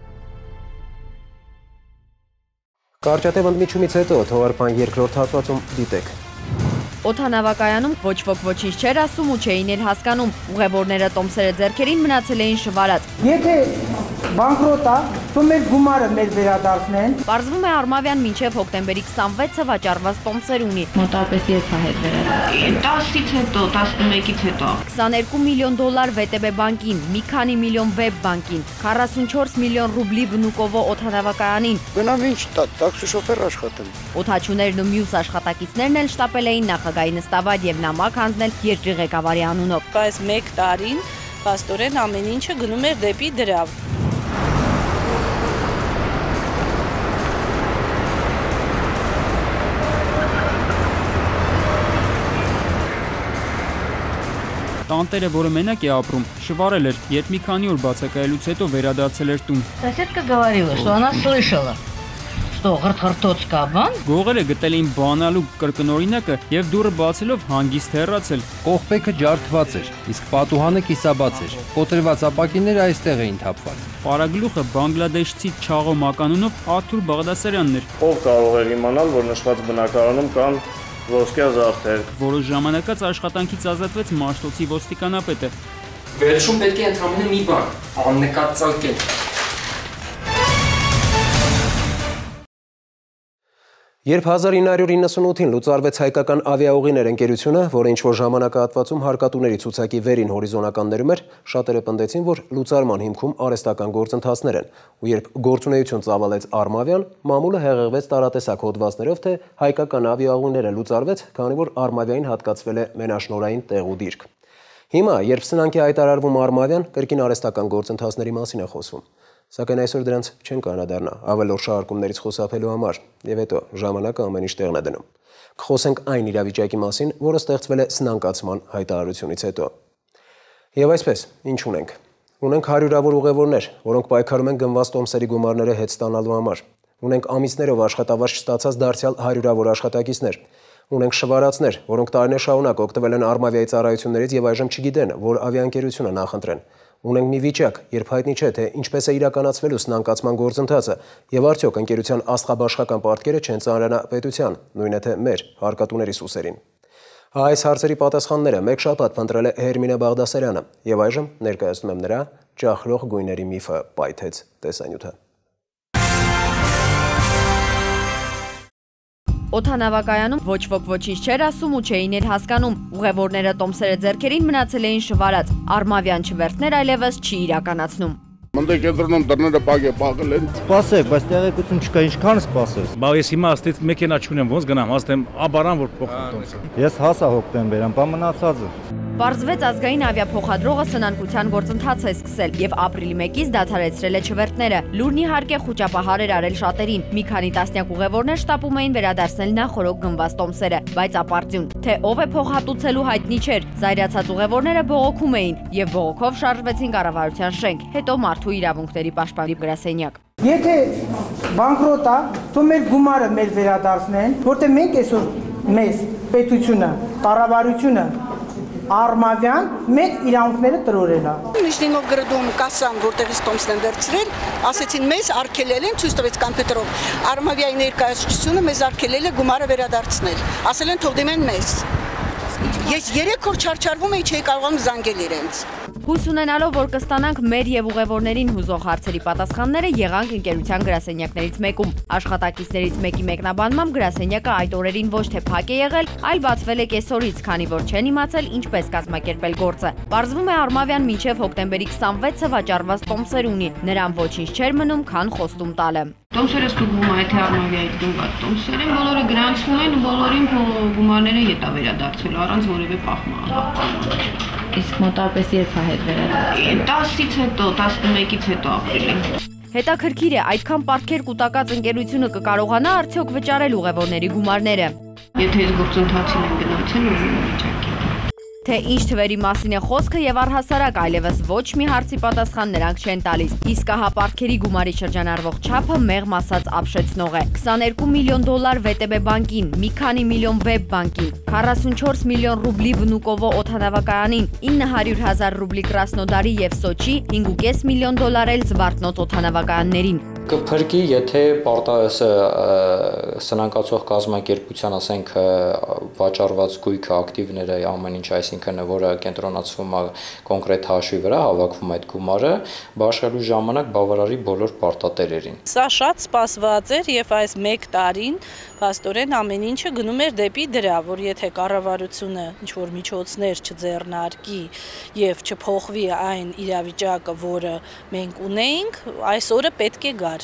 Կարճատև ընդմիջումից հետո թողարկման երկրորդ հատվածում դիտեք։ Օդանավակայանում ոչ ոք ոչինչ չէր ասում ու չէին էլ հասկանում։ Ուղևորները տոմսերը ձեռքերին մնացել էին շվարած։ Եթե բանկրոտ է, թող մեր գումարը մեր վերադարձնեն։ Պարզվում է Արմավյան մինչև հոկտեմբերի քսանվեցը վաճառված տոմսեր ունի։ Մոտավորապես երբ է հետ վերադարձել։ տասից հետո, տասնմեկից հետո։ քսաներկու միլիոն դոլար վե տե բե բանկին, մի քանի միլիոն վեբ բանկին, քառասունչորս միլիոն ռուբլի վնուկովո օդանավակայանին։ Գնամ ինչ տաքսի շոֆեր աշխատեմ։ Օդաչուներն ու մյուս աշխատակիցներն էլ շտապել էին նախագահի նստավայր եւ նամակ հանձնել երկրի ղեկավարի անունով։ Բայց մեկ տարին Պաստորեն ամեն ինչը գնում էր դեպի դրավ։ Տանտերը, որը մենակ է ապրում, շվարել էր, երբ մի քանի օր բացակայելուց հետո վերադարձել էր տուն։ Соседка говорила, что она слышала, что грտ-գրտոց կա բան։ Գողերը գտել էին բանալու կրկնօրինակը եւ դուռը բացելով հանգիստ հեռացել։ Կողպեքը ջարդված էր, իսկ պատուհանը կիսաբաց էր։ Կոտրված ապակիները այստեղ էին թափված։ Պարագլուխը բանգլադեշցի Չաղո Մականունով Արթուր Բաղդասարյանն էր։ Ով կարող էր իմանալ, որ նշված բնակարանում կան ոսկե զարդեր։ Որոշ ժամանակած աշխատանքից ազատվեց Մաշտոցի ոստիկանապետը։ Վերջում պետք է ընդհանրապես մի բան, աննկատ ծալկել։ Երբ հազար ինը հարյուր իննսունութին լուծարվեց հայկական ավիաուղիներ ընկերությունը, որը ինչ-որ ժամանակահատվածում հարկատուների ցուցակի վերին հորիզոնականներում էր, շատերը պնդեցին, որ լուծարման հիմքում արհեստական գործընթացներ են, ու երբ գործունեություն ծավալեց Արմավյան, մամուլը հեղեղվեց տարատեսակ հոդվածներով, թե հայկական ավիաուղիները լուծարվեց, քանի որ Արմավյային հատկացվել է մենաշնորհային տեղ ու դիրք։ Հիմա, երբ սնանկ է հայտարարվում Արմավյան, կրկին արհեստական գործընթացների մասին է խոսվում։ Սակայն այսօր դրանց չեն կանադառնա ավելորդ շարժումներից խոսափելու համար, եւ հետո ժամանակը ամեն ինչ տեղն է դնում։ Կխոսենք այն իրավիճակի մասին, որը ստեղծվել է սնանկացման հայտարարությունից հետո։ Եվ այսպես, ինչ ունենք։ Ունենք հարյուրավոր ուղևորներ, որոնք պայքարում են գնված տոմսերի գումարները հետ ստանալու համար։ Ունենք ամիսներով աշխատավարձ չստացած դարձյալ հարյուրավոր աշխատակիցներ։ Ունենք շվարածներ, որոնք տարիներ շարունակ օգտվել են Արմավիայի ծառայություններից եւ այժմ չգիտեն, որ ավիաընկերությունը նախընտրեն։ Ունենք մի վիճակ, երբ հայտնի չէ, թե ինչպես է իրականացվելու սնանկացման գործընթացը եւ արդյոք ընկերության աստղաբաշխական պարտքերը չեն ծանրանա պետության, նույնը թե մեր հարկատուների սուսերին։ Այս հարցերի պատասխանները մեկ շաբաթ փնտրել է Հերմինե Բաղդասարյանը եւ այժմ ներկայացնում եմ նրա «Ջախլող գույների միֆը» պայթեց տեսանյութը։ Օդանավակայանում ոչ ոք ոչինչ չէր ասում ու չէին էր հասկանում։ Ուղևորները տոմսերը ձեռքերին մնացել էին շվարած։ Արմավյան չվերթներ այլևս չի իրականացնում։ Մնդե կենտրոնում դռները բագ է բաղել են։ Սպասեք, բայց տեղեկություն չկա, ինչքան սպասես։ Բա ես հիմա աստից մեքենա չունեմ, ոնց գնամ, հաստեմ աբարան որ փոխում տոմսը։ Ես հասա հոկտեմբեր, ամպա մնացածը։ Պարզվեց ազգային ավիափոխադրողը սնանկության գործընթաց է սկսել եւ ապրիլի մեկից դադարեցրել է չվերթները։ Լուրն իհարկե խուճապահար էր արել շատերին։ Մի քանի տասնյակ ուղևորներ շտապում էին վերադարձնել նախորոք գնված տոմսերը, բայց ապարդյուն, թե ով է փոխհատուցելու հայտնի չէր։ Զայրացած ուղևորները բողոքում էին եւ բողոքով շարժվեցին կառավարության շենք, հետո մարդու իրավունքների պաշտպանի գրասենյակ։ Եթե բանկրոտ է, թող մեր գումարը մեր վերադարձնեն, որտեղ մենք այսօր մեզ պետությունը, կառավարությունը Արմավյան մենք իրավունքները տրորել է։ Նիժնինով գրդում կասան, որտեղից տոմսն են վերցրել, ասեցին մեզ արգելել են, ցույց տվեց կամպյուտերով։ Արմավիայի ներկայացուցիչությունը մեզ արգելել է գումարը վերադարձնել։ Ասել են թող դիմեն մեզ։ Ես երեք օր չարչարվում էի, չէի կարողանում զանգել իրենց։ Հույս ունենալով, որ կստանանք մեր եւ ուղևորներին հուզող հարցերի պատասխանները, եղանք ընկերության գրասենյակներից մեկում։ Աշխատակիցներից մեկի մեկնաբանմամբ գրասենյակը այդ օրերին ոչ թե փակ է եղել, այլ բացվել է կեսօրից, քանի որ չեն իմացել ինչպես կազմակերպել գործը։ Պարզվում է Արմավյան մինչև հոկտեմբերի քսանվեցը վաճառված տոմսեր ունի, նրան ոչինչ չէր մնում, քան խոստում տալը։ Տոմսերը ստուգվում է, թե Արմավիայից գնված տոմսեր են, բոլորը գրանցվում են ու բոլորին գումարները ետա վերադարձել առանց որևէ պահպանման։ Իսկ մոտավորապես երբ է հետ վերադարձել։ տասից հետո, տասնմեկից հետո ապրիլին։ Հետաքրքիր է, այդքան պարտքեր կուտակած ընկերությունը կկարողանա արդյոք վճարել ուղևորների գումարները։ Եթե այս գործընթացին են գնացել, ուրեմն վիճակի։ Թե ինչ թվերի մասին է խոսքը եւ առհասարակ այլևս ոչ մի հարցի պատասխան նրանք չեն տալիս։ Իսկ ահա պարտքերի գումարի շրջանառվող չափը մեղմ ասած ապշեցնող է։ քսաներկու միլիոն դոլար վե տե բե բանկին, մի քանի միլիոն վեբ բանկին, քառասունչորս միլիոն ռուբլի Վնուկովո օդանավակայանին, ինը հարյուր հազար ռուբլի Կրասնոդարի եւ Սոչի, հինգ ու կես միլիոն դոլար էլ Զվարթնոց օդանավակայաններին։ Կփրկի, եթե պարտադեսը սնանկացող կազմակերպության, ասենք, վաճառված գույքը, ակտիվները, ամեն ինչ, այսինքն, որը կենտրոնացվում է կոնկրետ հաշվի վրա, հավաքվում այդ գումարը, բաշխելու ժամանակ բավարարի բոլոր պարտատերերին։ Սա շատ սպասված էր եւ այս մեկ տարին փաստորեն ամեն ինչը գնում էր դեպի դրա, որ եթե կառավարությունը ինչ-որ միջոցներ չձեռնարկի եւ չփոխվի այն իրավիճակը, որը մենք ունեինք, այս օրը պետք է գար։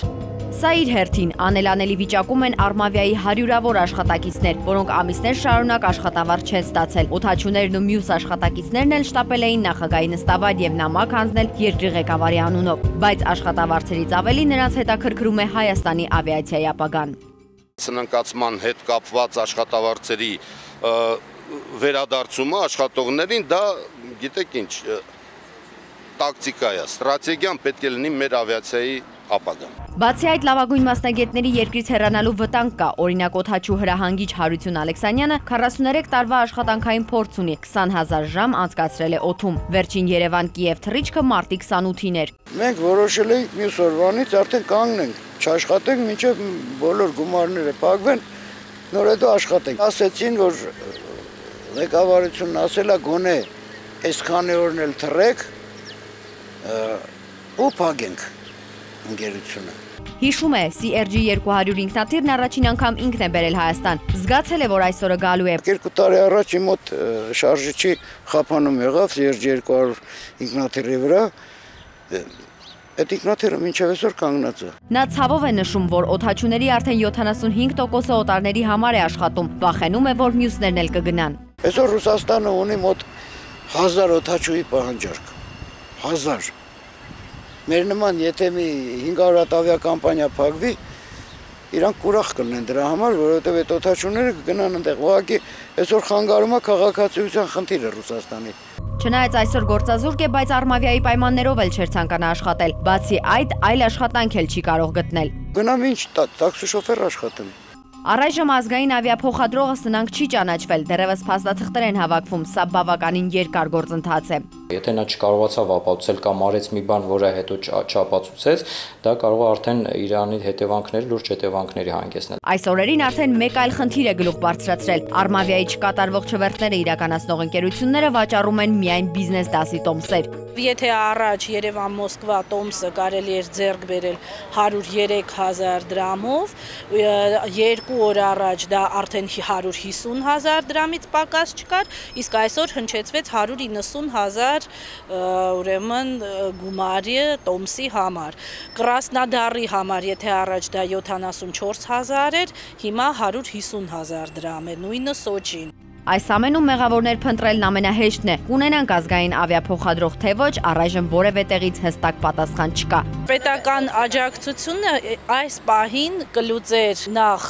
Սա իր հերթին անելանելի վիճակում են Արմավիայի հարյուրավոր աշխատակիցներ, որոնք ամիսներ շարունակ աշխատավարձ չեն ստացել։ Օդաչուներն ու մյուս աշխատակիցներն էլ շտապել էին նախագահի նստավայր եւ նամակ հանձնել երկրի ղեկավարի անունով, բայց աշխատավարձերից ավելի նրանց հետաքրքրում է Հայաստանի ավիացիայի ապագան։ Սնանկացման հետ կապված աշխատավարձերի վերադարձումը աշխատողներին դա գիտեք ինչ տակտիկա է, ստրատեգիան պետք է լինի մեր ավիացիայի ապագան։ Բացի այդ լավագույն մասնագետների երկրից հեռանալու վտանգ կա, օրինակ օդաչու հրահանգիչ Հարություն Ալեքսանյանը քառասուներեք տարվա աշխատանքային փորձ ունի, քսան հազար ժամ անցկացրել է օդում։ Վերջին Երևան-Կիև թռիչքը մարտի քսանութին էր։ Մենք որոշել էինք մյուս օրվանից արդեն կանգնենք, չաշխատենք, մինչև բոլոր գումարները փակվեն, նոր հետո աշխատենք։ Ասեցին, որ ղեկավարությունն ասել է գոնե այսքանի օրն էլ թռեք ու փակենք ընկերությունը։ Հիշում է, Սի Էր Ջի երկու հարյուր ինքնաթիռն առաջին անգամ ինքն է բերել Հայաստան։ Զգացել է, որ այսօրը գալու է։ Երկու տարի առաջ իմ մոտ շարժիչի խափանում եղավ Սի Էր Ջի երկու հարյուր ինքնաթիռի վրա։ Այդ ինքնաթիռը մինչև այսօր կանգնած է։ Նա ցավով է նշում, որ օդաչուների արդեն յոթանասունհինգ տոկոսը օտարների համար է աշխատում, վախենում է, որ մյուսներն էլ կգնան։ Այսօր Ռուսաստանը ունի մոտ հազար օդաչուի պահանջարկ։ Հազար։ Մեր նման եթե մի հինգ հարյուր ավիակամպանիա փակվի, իրանք ուրախ կլինեն դրա համար, որովհետև այդ օդաչուները կգնան այնտեղ։ Ուղղակի այսօր խանգարում է քաղաքացիության խնդիրը Ռուսաստանի։ Չնայած այսօր գործազուրկ է, բայց Արմավիայի պայմաններով էլ չէր ցանկանա աշխատել։ Բացի այդ, այլ աշխատանք էլ չի կարող գտնել։ Գնամ ինչ տաքսի շոֆեր աշխատեմ։ Առայժմ ազգային ավիափոխադրողը սնանք չի ճանաչվել, դեռևս փաստաթղթեր են հավաքվում, սա բավականին երկար գործընթաց է։ Եթե նա չկարողացավ ապացուցել կամ արեց մի բան, որը հետո չապացուցեց, դա կարող է արդեն իրանի հետևանքների, լուրջ հետևանքների հանգեցնել։ Այս օրերին արդեն մեկ այլ խնդիր է գլուխ բարձրացրել։ Արմավիայի չկատարվող չվերթները իրականացնող ընկերությունները վաճառում են միայն բիզնես դասի տոմսեր։ Եթե առաջ Երևան-Մոսկվա տոմսը կարելի էր ձեռք բերել հարյուր երեք հազար դրամով, երկու օր առաջ դա արդեն հարյուր հիսուն հազար դրամից պակաս չկար, իսկ այսօր հնչեցվեց հարյուր իննսուն հազար ուրեմն գումարի տոմսի համար։ Կրասնադարի համար, եթե առաջ դա յոթանասունչորս հազար էր, հիմա հարյուր հիսուն հազար դրամ է, նույնը Սոչին։ Այս ամենում մեղավորներ փնտրելն ամենահեշտն է։ Կունենանք ազգային ավիափոխադրող թե ոչ, առայժմ որևէ տեղից հստակ պատասխան չկա։ Պետական աջակցությունը այս պահին կլուծեր նախ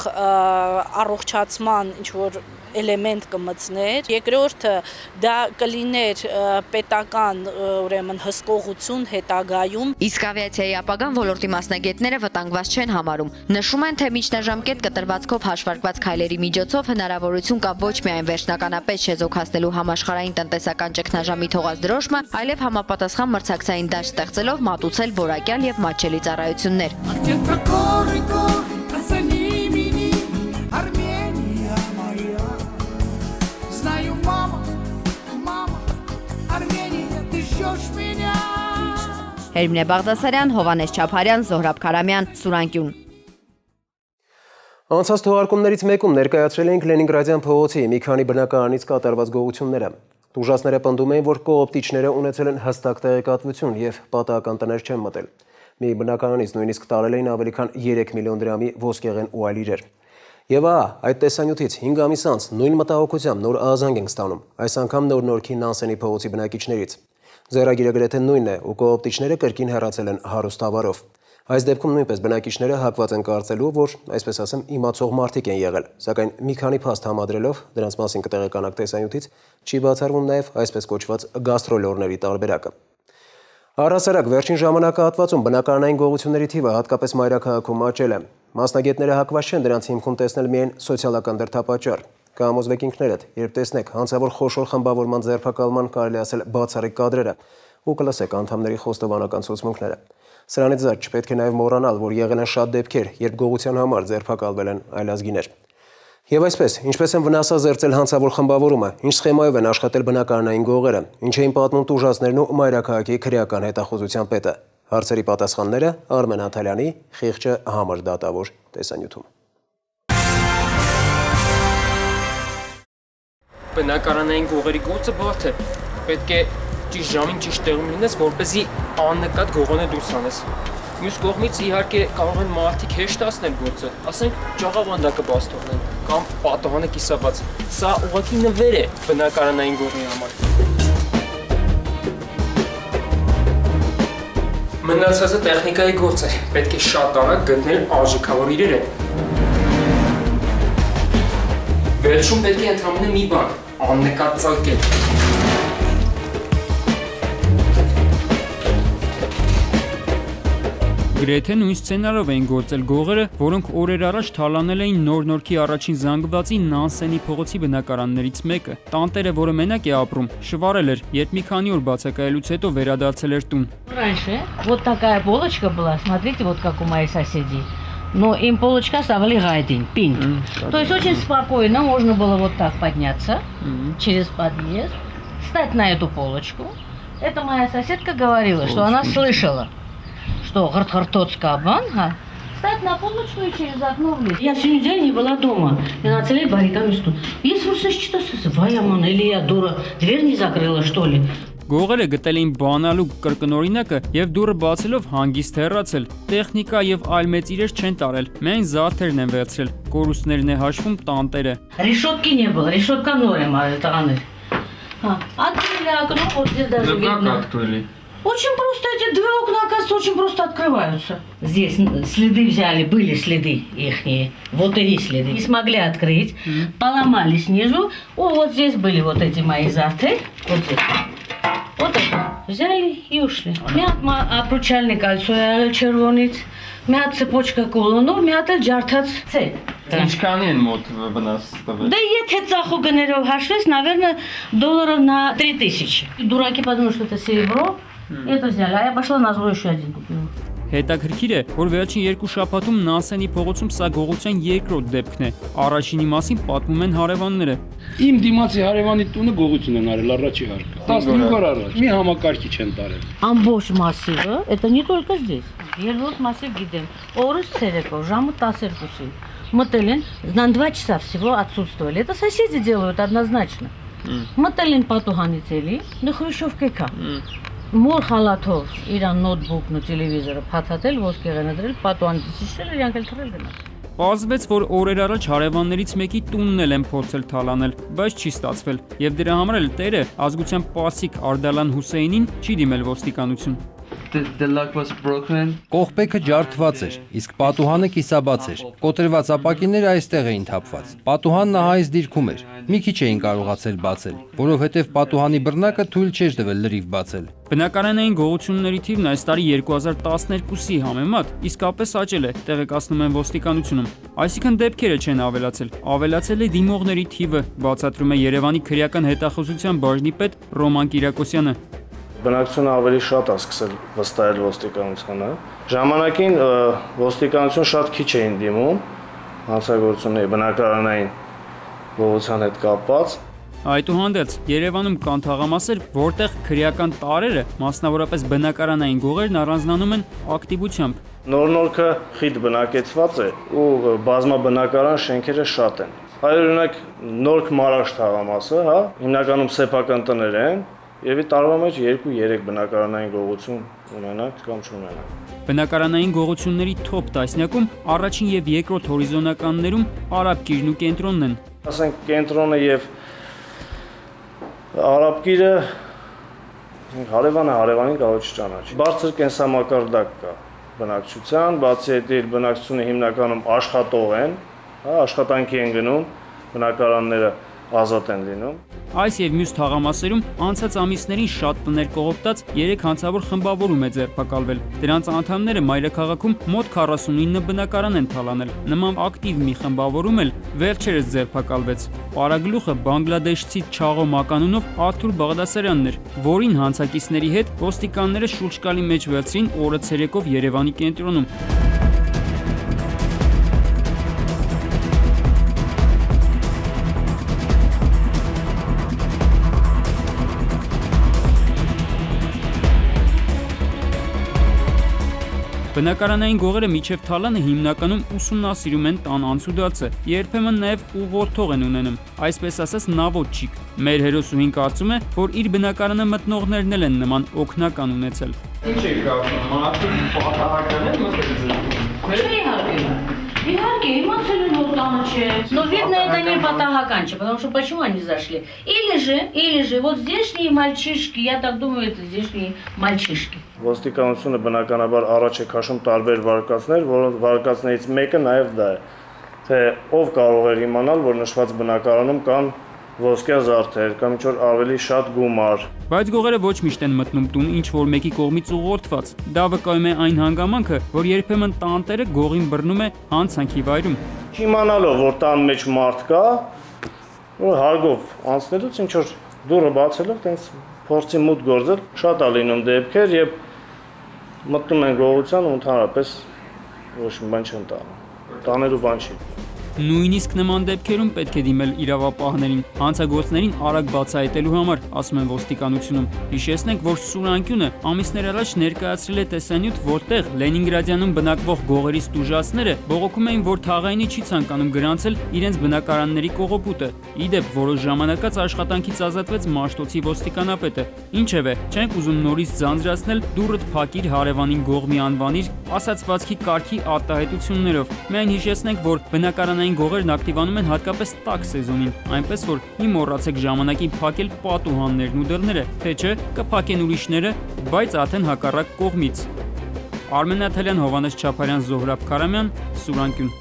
առողջացման ինչ-որ էլեմենտ կմտցներ, երկրորդը դա կլիներ պետական ուրեմն հսկողություն հետագայում։ Իսկ ավիացիայի ապագան ոլորտի մասնագետները վտանգված չեն համարում։ Նշում են, թե միջնաժամկետ կտրվածքով հաշվարկված քայլերի միջոցով հնարավորություն կա ոչ միայն վերջնականապես չեզոքացնելու համաշխարհային տնտեսական ճգնաժամի թողած դրոշմը, այլև համապատասխան մրցակցային դաշտ ստեղծելով մատուցել որակյալ եւ մատչելի ծառայություններ։ Հերմինե Բաղդասարյան, Հովանես Չափարյան, Զոհրաբ Քարամյան, Սուրանկյուն։ Անցած թողարկումներից մեկում ներկայացրել էինք Լենինգրադյան փողոցի մի քանի բնակարանից կատարված գողությունները։ Տուժածները պնդում էին, որ կոոպտիչները ունեցել են հստակ տեղեկատվություն եւ պատահական տներ չեն մտել։ Մի բնակարանից նույնիսկ տարել էին ավելի քան երեք միլիոն դրամի ոսկեղեն ու այլ իրեր։ Եվ ահա, այդ տեսանյութից հինգ ամիս անց նույն մտահոգությամբ նոր ահազանգ ենք ստանում, այս անգամ Նոր Նորքի Նանսենի փողոցի բնակիչներից։ Ձեռագիրը գրեթե նույնն է ու կոոպտիչները կրկին հեռացել են հարուստ ավարով։ Այս դեպքում նույնպես բնակիչները հակված են կարծելու, որ, այսպես ասեմ, իմացող մարդիկ են եղել, սակայն մի քանի փաստ համադրելով, դրանց մասին կտեղեկանանք տեսանյութից, չի բացառվում նաև այսպես կոչված գաստրոլորների տարբերակը։ Առհասարակ վերջին ժամանակահատվածում բնակարանային գողությունների թիվը հատկապես մայրաքաղաքում աճել է։ Մասնագետները հակված չեն դրանց հիմքում տեսնել միայն սոցիալական դրդապատճառ։ Կհամոզվեք ինքներդ, երբ տեսնեք հանցավոր խոշոր խմբավորման ձերբակալման կարելի ասել բացառիկ կադրերը ու կլսեք անդամների խոստովանական ցուցմունքները։ Սրանից զատ չպետք է նաև մոռանալ, որ եղել են շատ դեպքեր, երբ գողության համար ձերբակալվել են այլազգիներ։ Եվ այսպես, ինչպես են վնասազերծել հանցավոր խմբավորումը, ինչ սխեմայով են աշխատել բնակարանային գողերը, ինչ էին պատմում տուժածներն ու մայրաքաղաքի քրեական հետախուզության պետը։ Հարցերի պատասխանները Արմեն Անթալյանի խիղճը համր դատավոր տեսանյութում։ Բնակարանային գողերի գործը բարդ է։ Պետք է ճիշտ ժամին ճիշտ տեղում լինես, որպեսզի աննկատ գողոնը դուրս անես։ Մյուս կողմից իհարկե կարող են մարդիկ հեշտացնել գործը, ասենք ճաղավանդակը բաց թողնել կամ պատուհանը կիսաբաց։ Սա ուղղակի նվեր է բնակարանային գողի համար։ Մնացածը տեխնիկայի գործ է, պետք է շատ արագ գտնել արժեքավոր իրերը։ Վերջում պետք է ընդհանրապես մի բան, աննկատ ծալկել։ Գրեթե նույն սցենարով էին գործել գողերը, որոնք օրեր առաջ թալանել էին Նոր-Նորքի առաջին զանգվածի Նանսենի փողոցի բնակարաններից мեկը։ Տանտերը, որը մենակ է ապրում, շվարել էր, երբ մի քանի օր բացակայելուց հետո վերադարձել էր տուն։ Раньше вот такая полочка была, смотрите, вот как у моей соседей. Но им полочка ставили гайдинг, пинт. То есть очень спокойно можно было вот так подняться через подъезд, встать на эту полочку. Это моя соседка говорила, что она слышала. Что грт-гртот кабан, га, встать на полочку и через окно влез. Я всю неделю не была дома. Я на целый баррикадный стул. Если вы слышите, что ваямон, или я дура, дверь не закрыла, что ли? Գողերը գտել էին բանալու կրկնօրինակը եւ դուռը բացելով հանգիստ հեռացել։ Տեխնիկա եւ այլ մեծ իրեր չեն տարել։ Միայն զարդերն են վերցրել։ Կորուստներն է հաշվում տանտերը։ Решетки не было, решетка норм, таганы. А, открыли окно, вот здесь даже видно. открыли? Очень просто, эти два окна, оказывается, очень просто открываются. Здесь следы взяли, были следы ихние, вот и следы. Не смогли открыть, mm. поломали снизу. О, вот здесь были вот эти мои зарты, вот здесь. Вот это взяли и ушли. Мят обручальное кольцо червонец, мят цепочка кулонов, мят джартац цепь. Ինչքան են մոտ վնաս տվել։ Да եթե ծախուգներով հաշվես, наверное, долларов на три тысячи. Дураки подумали, что это серебро. Это взяли, а я пошла на зло еще один купила. Հետաքրքիր է, որ վերջին երկու շաբաթում Նանսենի փողոցում սա գողության երկրորդ դեպքն է։ Առաջինի մասին պատմում են հարևանները։ Իմ դիմացի հարևանի տունը գողություն են արել առաջի հարկը։ տասնհինգ օր առաջ։ Մի համակարգիչ են տարել։ Ամբողջ մասիվը, это не только здесь։ Երրորդ մասիվ գիտեմ։ Օրս ցերեկով ժամը տասներկուսի մտել են, на два часа всего отсутствовали. Это соседи делают однозначно։ Մտել են պատուհանից էլի, դե Խրուշովկա կա։ Մոր խալաթով իրան նոթբուքն ու տելևիզորը փաթաթել, ոսկեղենը դրել, պատուհանից իջնել, իրանք էլ թռել գնաց։ Պարզվեց, որ օրեր առաջ հարևաններից մեկի տունն էլ են փորձել թալանել, բայց չի ստացվել, եւ դրա համար էլ տերը ազգության Պասիկ Արդալան Հուսեյնին չի դիմել ոստիկանություն։ The lock was broken. Կողպեքը ջարդված էր, իսկ պատուհանը կիսաբաց էր։ Կոտրված ապակիները այստեղ էին թափված։ Պատուհանն ահայից դիրքում էր։ Մի քիչ էին կարողացել բացել, որովհետև պատուհանի բռնակը թույլ չէր տվել լրիվ բացել։ Բնակարանային գողությունների թիվն այս տարի երկու հազար տասներկուսի համեմատ իսկապես աճել է, տեղեկացնում են ոստիկանությունում։ Այսինքն դեպքերը չեն ավելացել, ավելացել է դիմողների թիվը, բացատրում է Երևանի քրեական հետախուզության բաժնի պետ Ռոման Կիրակոսյանը։ Բնակչությունը ավելի շատ է սկսել վստահել ոստիկանությանը։ Ժամանակին ոստիկանություն շատ քիչ էին դիմում հանցագործությունների բնակարանային գողության հետ կապված։ Այդուհանդերձ Երևանում կան թաղամասեր, որտեղ քրեական տարրերը, մասնավորապես բնակարանային գողերն առանձնանում են ակտիվությամբ։ Նոր-Նորքը խիտ բնակեցված է ու բազմաբնակարան շենքերը շատ են։ Այլ օրինակ Նորք Մարաշ թաղամասը, հա, հիմնականում սեփական տներ են։ Եվ տարվա մեջ երկու-երեք բնակարանային գողություն ունենանք կամ չունենանք։ Բնակարանային գողությունների թոփ տասնյակում առաջին եւ երկրորդ հորիզոնականներում Արաբկիրն ու Կենտրոնն են։ Ասենք Կենտրոնը եւ Արաբկիրը հարևանը հարևանին կարող չճանաչի։ Բարձր կենսամակարդակ կա բնակչության, բացի այդ իր բնակչությունը հիմնականում աշխատող են, հա, աշխատանքի են գնում, բնակարանները ազատ են լինում։ Այս եւ մյուս թաղամասերում անցած ամիսներին շատ տներ կողոպտած երեք հանցավոր խմբավորում է ձերբակալվել։ Դրանց անդամները մայրաքաղաքում մոտ քառասունինը բնակարան են թալանել։ Նման ակտիվ մի խմբավորում էլ վերջերս ձերբակալվեց։ Պարագլուխը բանգլադեշցի Չաղո Մականունով Արթուր Բաղդասարյանն էր, որին հանցակիցների հետ ոստիկանները շուրջկալի մեջ վերցրին օրը ցերեկով Երևանի կենտրոնում։ Բնակարանային գողերը միջև թալանը հիմնականում ուսումնասիրում են տան անցուդարձը, երբեմն նաև ուղղորդող են ունենում, այսպես ասած նավոտչիկ։ Մեր հերոսուհին կարծում է, որ իր բնակարանը մտնողներն էլ են նման օգնական ունեցել։ Ինչ եք կարծում, մարդիկ պատահական են մտածում։ Իհարկե, իմացել են, որ տանը չէ. Но видно, это не պատահական չէ, потому что почему они зашли? Или же, или же, вот здешние мальчишки, я так думаю, это здешние мальчишки. Ոստիկանությունը բնականաբար առաջ է քաշում տարբեր վարկածներ, որոնց վարկածներից մեկը նաև դա է, թե ով կարող է իմանալ, որ նշված բնակարանում կան ոսկե զարդեր կամ ինչ-որ ավելի շատ գումար։ Բայց գողերը ոչ միշտ են մտնում տուն ինչ որ մեկի կողմից ուղղորդված։ Դա վկայում է այն հանգամանքը, որ երբեմն տանտերը գողին բռնում է հանցանքի վայրում։ Չիմանալով, որ տան մեջ մարդ կա, որ հարգով անցնելուց ինչ որ դուռը բացելով, տենց փորձի մուտք գործել, շատ է լինում դեպքեր, եւ մտնում են գողության ու ընդհանրապես ոչ մի բան չեն տանում։ Տանելու բան չի։ Նույնիսկ նման դեպքերում պետք է դիմել իրավապահներին, հանցագործներին արագ բացահայտելու համար, ասում են ոստիկանությունում։ Հիշեցնենք, որ Սուրանկյունը ամիսներ առաջ ներկայացրել է տեսանյութ, որտեղ Լենինգրադյանում բնակվող գողերի ստուժածները բողոքում էին, որ թաղայինի չի ցանկանում գրանցել իրենց բնակարանների կողոպուտը։ Ի դեպ, որոշ ժամանակած աշխատանքից ազատվեց Մաշտոցի ոստիկանապետը։ Ինչևէ, չենք ուզում նորից ձանձրացնել դուռդ փակիր հարևանին գողմի անվանիր ասացվածքի կարգի արտահայտություններով։ Միայն հիշեցնենք, որ բնակարանային գողերն ակտիվանում են հատկապես տաք սեզոնին, այնպես որ մի մոռացեք ժամանակին փակել պատուհաններն ու դռները, թե չէ կփակեն ուրիշները, բայց արդեն հակառակ կողմից։ Արմեն Աթալյան, Հովհաննես Չապարյան, Զոհրաբ Քարամյան, Սուրանկյուն։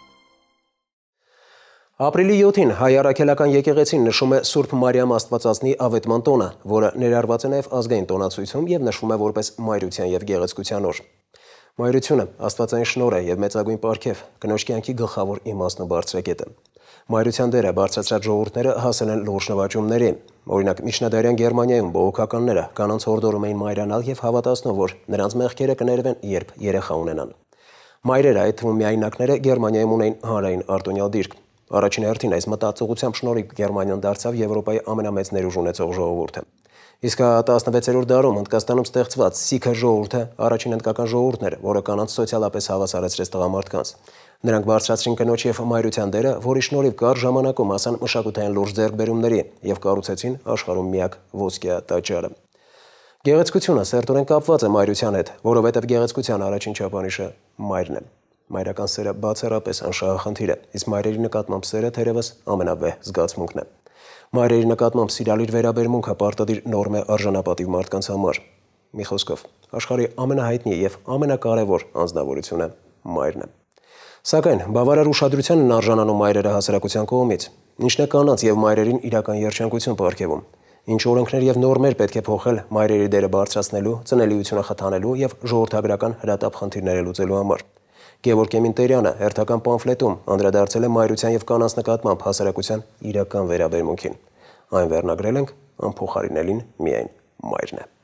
Ապրիլի յոթին հայ առաքելական եկեղեցին նշում է Սուրբ Մարիամ Աստվածածնի ավետման տոնը, որը ներառված է նաև ազգային տոնացույցում եւ նշվում է որպես մայրության եւ գեղեցկության օր։ Մայրությունը աստվածային շնորհ է եւ մեծագույն պարգև, կնոջ կյանքի գլխավոր իմաստն ու բարձրակետը։ Մայրության դերը բարձրացած ժողովուրդները հասել են լուրջ նվաճումների։ Օրինակ, միջնադարյան Գերմանիայում բողոքականները կանանց հորդորում էին մայրանալ եւ հավատացնում, որ նրանց մեղքերը կներվեն, երբ երեխա ունենան։ Մայրերը, այդ թվում միայնակները, Գերմանիայում ունեին հանրային արտոնյալ դիրք։ Առաջին հերթին այս մտածողությամբ շնորհիվ Գերմանիան դարձավ Եվրոպայի ամենամեծ ներուժ ունեցող ժողովուրդը։ Իսկ տասնվեցերորդ դարում Հնդկաստանում ստեղծված Սիքհ ժողովուրդը առաջին հնդկական ժողովուրդն էր, որը կանանց սոցիալապես հավասարեցրեց տղամարդկանց։ Նրանք բարձրացրին կնոջ եւ մայրության դերը, որի շնորհիվ կարճ ժամանակում հասան մշակութային լուրջ ձեռքբերումների եւ կառուցեցին աշխարհում միակ ոսկյա տաճարը։ Գեղեցկությունը սերտորեն կապված է մայրության հետ, որովհետեւ գեղեցկության առաջին չափանիշը մայրն է։ Մայրական սերը բացառապես անշահախնդիր է, իսկ մայրերի նկատմամբ սերը թերևս ամենավեհ զգացմունքն է։ Մայրերի նկատմամբ սիրալիր վերաբերմունքը պարտադիր նորմ է արժանապատիվ մարդկանց համար։ Մի խոսքով, աշխարհի ամենահայտնի եւ ամենակարևոր անձնավորությունը մայրն է։ Սակայն բավարար ուշադրության են արժանանում մայրերը հասարակության կողմից, ինչն է կանանց եւ մայրերին իրական երջանկություն պարգևում։ Ինչ օրենքներ եւ նորմեր պետք է փոխել մայրերի դերը բարձրացնելու, ծնելիությունը խթանելու եւ ժողովրդագրական հրատապ խնդիրները լուծելու համար։ Գևորգ Էմինտերյանը հերթական պամֆլետում անդրադարձել է մայրության եւ կանանց նկատմամբ հասարակության իրական վերաբերմունքին։ Այն վերնագրել ենք անփոխարինելին միայն մայրն է։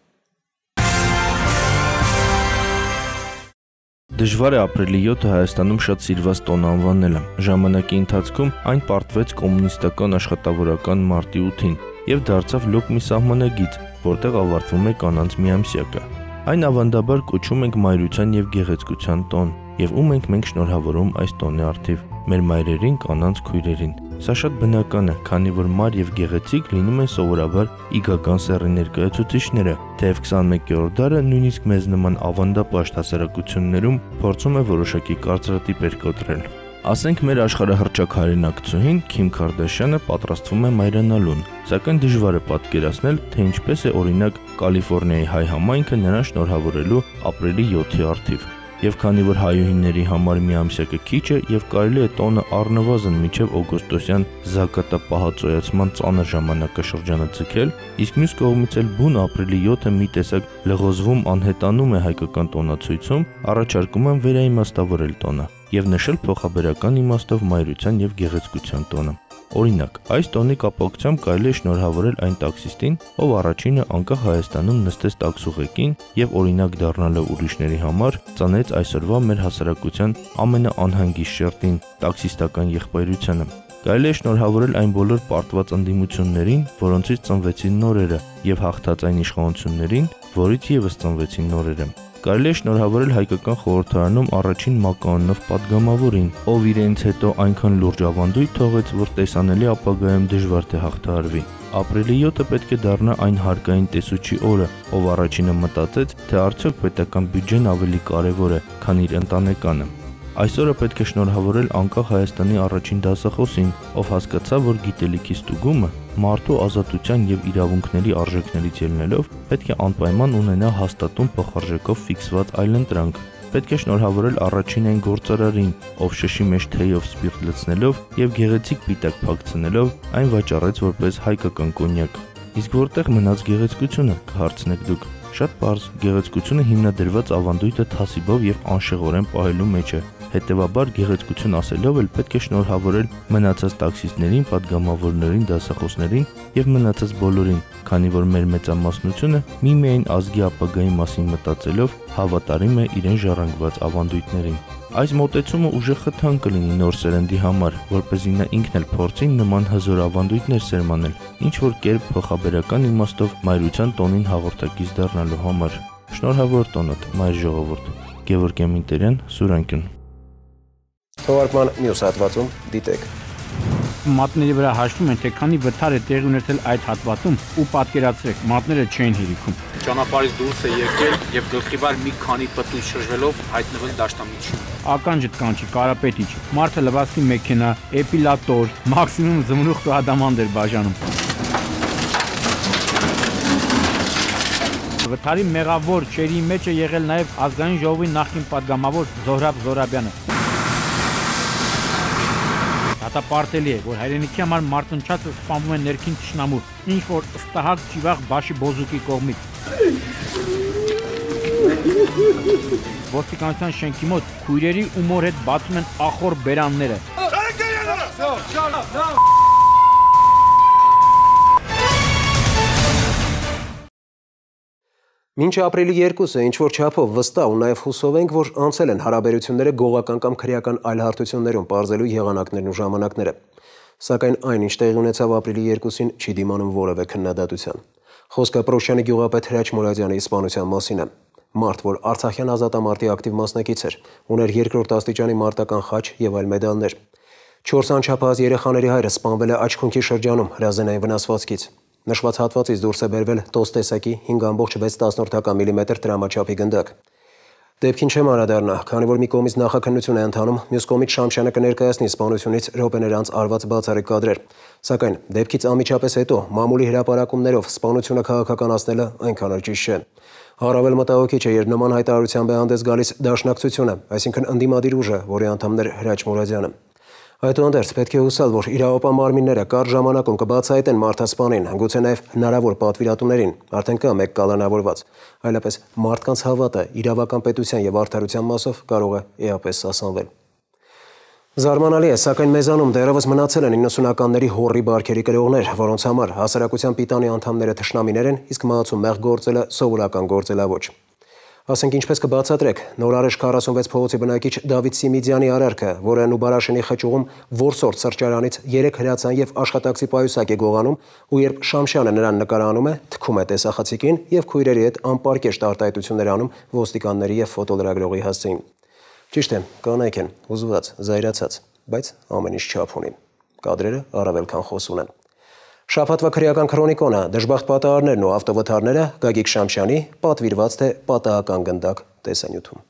Դժվար է ապրիլի յոթը Հայաստանում շատ սիրված տոն անվանելը։ Ժամանակի ընթացքում այն պարտվեց կոմունիստական աշխատավորական մարտի ութին եւ դարձավ լոկ մի սահմանագիծ, որտեղ ավարտվում է կանանց միամսյակը։ Այն ավանդաբար կոչում ենք մայրության եւ գեղեցկության տոն, եւ ում ենք մենք շնորհավորում այս տոնի առթիվ մեր մայրերին, կանանց քույրերին։ Սա շատ բնական է, քանի որ մայր եւ գեղեցիկ լինում են սովորաբար իգական սեռի ներկայացուցիչները, թեև քսանմեկերորդ դարը նույնիսկ մեզ նման ավանդապաշտ հասարակություններում փորձում է որոշակի կարծրատիպեր կոտրել։ Ասենք մեր աշխարհահռչակ հայրենակցուհին Քիմ Քարդաշյանը պատրաստվում է մայրանալուն, սակայն դժվար է պատկերացնել, թե ինչպես է օրինակ Կալիֆոռնիայի հայ համայնքը նրան շնորհավորելու ապրիլի յոթի առթիվ։ Եվ քանի որ հայուհիների համար միամսյակը քիչ է եւ կարելի է տոնը առնվազն մինչեւ օգոստոսյան զակատապահածոյացման ծանր ժամանակաշրջանը ձգել, իսկ մյուս կողմից էլ բուն ապրիլի յոթը մի տեսակ լղոզվում անհետանում է հայկական տոնացույցում, առաջարկում են վերաիմաստավորել տոնը եւ նշել փոխաբերական իմաստով մայրության եւ գեղեցկության տոնը։ Օրինակ, այս տոնի կապակցությամբ կարելի է շնորհավորել այն տաքսիստին, ով առաջինը անկախ Հայաստանում նստեց տաքսուղեկին եւ օրինակ դառնալով ուրիշների համար ծանեց այսօրվա մեր հասարակության ամենաանհանգիստ շերտին՝ տաքսիստական եղբայրությանը։ Կարելի է շնորհավորել այն բոլոր պարտված ընդդիմություններին, որոնցից ծնվեցին նորերը, եւ հաղթած այն իշխանություններին, որից եւս ծնվեցին նորերը։ Կարելի է շնորհավորել հայկական խորհրդարանում առաջին մականունով падգամավորին, ով իրենց հետո այնքան լուրջ ավանդույթ թողեց, որ տեսանելի ապագայում դժվար թե հաղթահարվի։ Ապրիլի յոթը պետք է դառնա այն հարկային տեսուչի օրը, ով առաջինը մտածեց, թե արդյոք պետական բյուջեն ավելի կարևոր է, քան իր ընտանեկանը։ Այսօրը պետք է շնորհավորել անկախ Հայաստանի առաջին դասախոսին, ով հասկացավ, որ գիտելիքի ստուգումը մարդու ազատության եւ իրավունքների արժեքներից ելնելով պետք է անպայման ունենա հաստատուն փոխարժեքով ֆիքսված այլընտրանք։ Պետք է շնորհավորել առաջին այն գործարարին, ով շշի մեջ թեյով սպիրտ լցնելով եւ գեղեցիկ պիտակ փակցնելով այն վաճառեց որպես հայկական կոնյակ։ Իսկ որտեղ մնաց գեղեցկությունը, կհարցնեք դուք։ Շատ պարզ, գեղեցկությունը հիմնադրված ավանդույթը թասիբով եւ անշեղորեն պահելու մեջ է։ Հետևաբար գեղեցկություն ասելով էլ պետք է շնորհավորել մնացած տաքսիստներին, падգամավորներին, դասախոսներին եւ մնացած բոլորին, քանի որ մեր մեծամասնությունը միմիայն ազգի ապագայի մասին մտածելով հավատարիմ է իրեն ժառանգված ավանդույթներին։ Այս մոտեցումը ուժեղ խթան կլինի նոր սերնդի համար, որպեսզի նա ինքն էլ փորձի նման հզոր ավանդույթներ սերմանել, ինչ որ կերպ փոխաբերական իմաստով մայրության տոնին հաղորդակից դառնալու համար։ Շնորհավոր տոնոտ, մայր ժողովուրդ։ Գևորգ Մինտերյան, Սուրանկյուն։ Թողարկման մյուս հատվածում դիտեք։ Մատների վրա հաշվում են, թե քանի վթար է տեղի ունեցել այդ հատվածում ու պատկերացրեք, մատները չէին հերիքում։ Ճանապարհից դուրս է եկել եւ գլխիվար մի քանի պտույտ շրջվելով հայտնվել դաշտամիջում։ Ականջդ կանչի, կարապետիչ, մարդը լվացքի մեքենա, էպիլատոր, մաքսիմում զմրուխտ ու ադամանդ էր բաժանում։ Վթարի մեղավոր չերի մեջ է եղել նաեւ ազգային ժողովի նախկին падգամավոր Զոհրաբ Զորաբյանը։ Դատապարտելի է, որ հայրենիքի համար մարտնչածը սպանվում է ներքին թշնամու, ինչ որ ըստահակ ճիվաղ Բաշի Բոզուկի կողմից։ Ոստիկանության շենքի մոտ քույրերի ու մոր հետ բացում են ախոր բերանները։ Մինչ ապրիլի երկուսը ինչ-որ չափով վստահ ու նաև հուսով ենք, որ անցել են հարաբերությունները գողական կամ քրեական այլ հարթություններում պարզելու եղանակներն ու ժամանակները։ Սակայն այն, ինչ տեղի ունեցավ ապրիլի երկուսին, չի դիմանում որևէ քննադատության։ Խոսքը Պրոշյանի գյուղապետ Հրաչ Մուրադյանի սպանության մասին է։ Մարդ, որ Արցախյան ազատամարտի ակտիվ մասնակից էր, ուներ երկրորդ աստիճանի մարտական խաչ եւ այլ մեդալներ։ Չորս անչափահաս երեխաների հայրը սպանվել է աչքունքի շրջանում հրազենային վնասվածքից։ Նշված հատվածից դուրս է բերվել տոս տեսակի հինգ կόμma վեց միլիմետր տրամաչափի գնդակ։ Դեպքին չեմ անդրադառնա, քանի որ մի կողմից նախաքննություն է ընթանում, մյուս կողմից Շամշյանը կներկայացնի սպանությունից րոպեներ անց արված բացառիկ կադրեր։ Սակայն դեպքից անմիջապես հետո մամուլի հրապարակումներով սպանությունը քաղաքականացնելը այնքան էլ ճիշտ չէ։ Առավել մտահոգիչ է, երբ նման հայտարարությամբ է հանդես գալիս Դաշնակցությունը, այսինքն ընդդիմադիր ուժը, որի անդամներ Հրաչ Մուրադյանը։ Այդուհանդերձ պետք է հուսալ, որ իրավապահ մարմինները կարճ ժամանակում կբացահայտեն մարդասպանին, գուցե նաև հնարավոր պատվիրատուներին, արդեն կա մեկ կալանավորված, այլապես մարդկանց հավատը իրավական պետության եւ արդարության մասով կարող է էապես սասանվել։ Զարմանալի է, սակայն մեզանում դեռևս մնացել են իննսունականների հորրի բարքերի կրողներ, որոնց համար հասարակության պիտանի անդամները թշնամիներ են, իսկ մահացու մեղ գործելը սովորական գործելավոճ։ Ասենք ինչպես կբացատրեք նորարեշ քառասունվեց փողոցի բնակիչ Դավիթ Սիմիդյանի արարքը, որը Նուբարաշենի խճուղում Որսորդ սրճարանից երեք հրացան եւ աշխատակցի պայուսակ է գողանում, ու երբ Շամշյանը նրան նկարանում է, թքում է տեսախցիկին եւ քույրերի հետ անպարկեշտ արտահայտություններ անում ոստիկանների եւ ֆոտոլրագրողի հասցեին։ Ճիշտ է, կանայք են, ուզված, զայրացած, բայց ամեն ինչ չափ ունի։ Կադրերը առավել քան խոսուն են։ Շաբաթվա քրեական քրոնիկոնը, դժբախտ պատահարներն ու ավտովթարները Գագիկ Շամշյանի պատվիրված թե պատահական գնդակ տեսանյութում։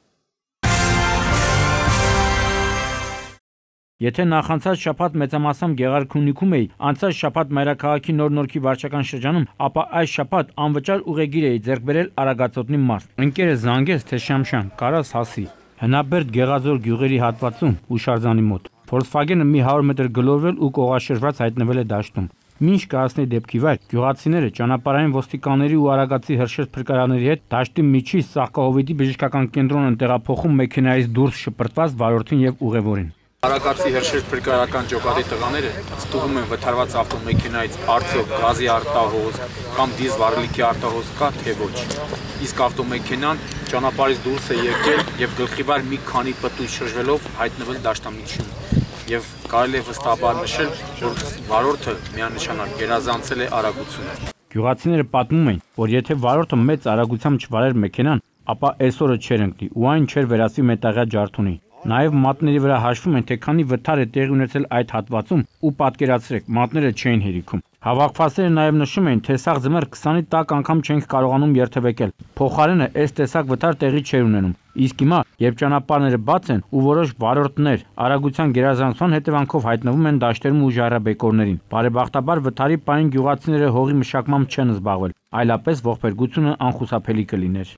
Եթե նախանցած շաբաթ մեծամասամբ Գեղարքունիքում էի, անցած շաբաթ Մայրաքաղաքի Նոր Նորքի վարչական շրջանում, ապա այս շաբաթ անվճար ուղեգիր էի ձեռք բերել Արագածոտնի մարզ։ Ընկերս զանգեց, թե Շամշյան, կարաս հասի։ Հնաբերդ Գեղազոր գյուղերի հատվածում Ուշարձանի մոտ։ Volkswagen-ը մի հարյուր մետր գլորվել ու կողաշրջված հայտնվել է դաշտում։ Մինչ կհասնի դեպքի վայր, գյուղացիները ճանապարհային ոստիկանների ու արագածի հրշեջ փրկարանների հետ դաշտի միջից Սահկահովիդի բժշկական կենտրոն են տեղափոխում մեքենայից դուրս շպրտված վարորդին եւ ուղևորին։ Արագածի հրշեջ փրկարարական ջոկատի տղաները ստուգում են վթարված ավտոմեքենայից արդյոք գազի արտահոզ կամ դիզել վառելիքի արտահոզ կա թե ոչ։ Իսկ ավտոմեքենան ճանապարհից դուրս է եկել եւ գլխիվար մի քանի պտույտ շրջվելով հայտնվել դաշտամիջում։ Եվ կարելի է վստահաբար նշել, որ վարորդը միանշանակ գերազանցել է արագությունը։ Գյուղացիները պատմում են, որ եթե վարորդը մեծ արագությամբ չվարեր մեքենան, ապա այսօրը չեր ընկնի ու այն չէր վերածվի մետաղյա ջարդունի։ Նաև մատների վրա հաշվում են, թե քանի վթար է տեղի ունեցել այդ հատվածում ու պատկերացրեք, մատները չէին հերիքում։ Հավաքվածները նաև նշում էին, թե սաղ ձմեռ քսանի տակ անգամ չենք կարողանում երթևեկել։ Փոխարենը այս տեսակ վթար տեղի չէր ունենում։ Իսկ հիմա, երբ ճանապարհները բաց են ու որոշ վարորդներ արագության գերազանցման հետևանքով հայտնվում են դաշտերում ու ժայռաբեկորներին, բարեբախտաբար վթարի պահին գյուղացիները հողի մշակմամբ չեն զբաղվել, այլապես ողբերգությունը անխուսափելի կլիներ։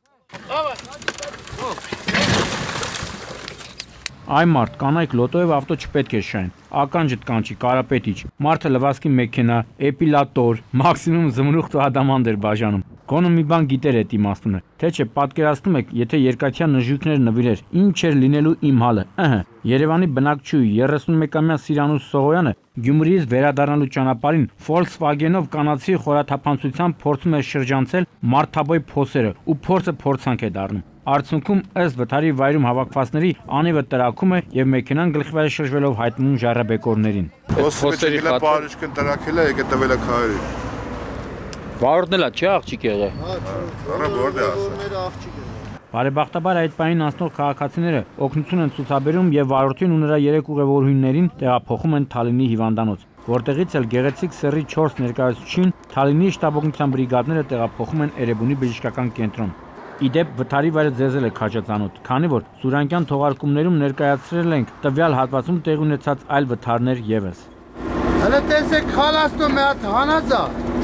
Այ մարդ, կանայք լոտոյով ավտո չպետք է շային, ականջդ կանչի, կարապետիչ, մարդը լվասկի մեքենա, էպիլատոր, մաքսիմում զմրուխտ ու ադամանդեր բաժանում, գոնը մի բան գիտեր էդ իմաստունը, թե չէ պատկերացնում եք, եթե երկաթյա նժույգներ նվիրեր, ինչ էր լինելու իմ հալը, ըհը, Երևանի բնակչուհի երեսունմեկամյա Սիրանուս Սողոյանը Գյումրիից վերադառնալու ճանապարհին Volkswagen-ով կանացի խորաթափանցությամբ փորձում է շրջանցել մարդաբոյ փոսերը ու փորձը փորձանք է դառնում։ Արդյունքում ըստ վթարի վայրում հավաքվածների անիվը տրակում է եւ մեքենան գլխիվայր շրջվելով հայտնում ժայռաբեկորներին։ Փոսերի պատրիչքն տրակել է, եկե տվել է քարի։ Վարորդն էլա չի աղջիկ եղե։ Արա որտե ասա։ Բարեբախտաբար այդ պահին անցնող քաղաքացիները օգնություն են ցուցաբերում եւ վարորդին ու նրա երեք ուղևորուհիներին տեղափոխում են Թալինի հիվանդանոց, որտեղից էլ գեղեցիկ սեռի չորս ներկայացուցչին Թալինի շտաբօգնության բրիգադները տեղափոխում են Էրեբունի բժշկական կենտրոն։ Իդեպ վթարի վայրը ձեզել է քաջածանոթ, քանի որ Սուրանկյան թողարկումներում ներկայացրել ենք տվյալ հատվածում տեղի ունեցած այլ վթարներ եւս։ Հələ տեսեք խալաստո մի հատ հանածա։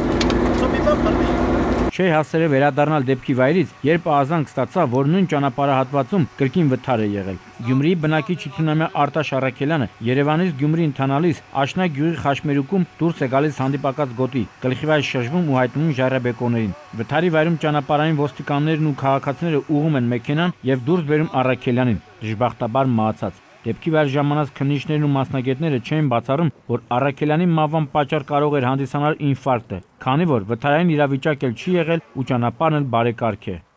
Չէ հասել է վերադառնալ դեպքի վայրից, երբ ազանք ստացավ, որ նույն ճանապարհահատվածում կրկին վթար է եղել։ Գյումրիի բնակիչ հիսունամյա Արտաշ Առաքելյանը Երևանից Գյումրի ընթանալիս Աշնակ գյուղի խաշմերուկում դուրս է գալիս հանդիպակաց գոտի, գլխիվայր շրջվում ու հայտնում ժայռաբեկորներին։ Վթարի վայրում ճանապարհային ոստիկաններն ու քաղաքացիները ուղղում են մեքենան եւ դուրս բերում Առաքելյանին, դժբախտաբար մահացած։ Դեպքի վայր ժամանած քննիչներն ու մասնագետները չէին բացառում, որ Առաքելյանի մահվան պատճառ կարող էր հանդիսանալ ինֆարկտը, քանի որ վթարային իրավիճակ էլ չի եղել ու ճանապարհն էլ բարեկարգ է։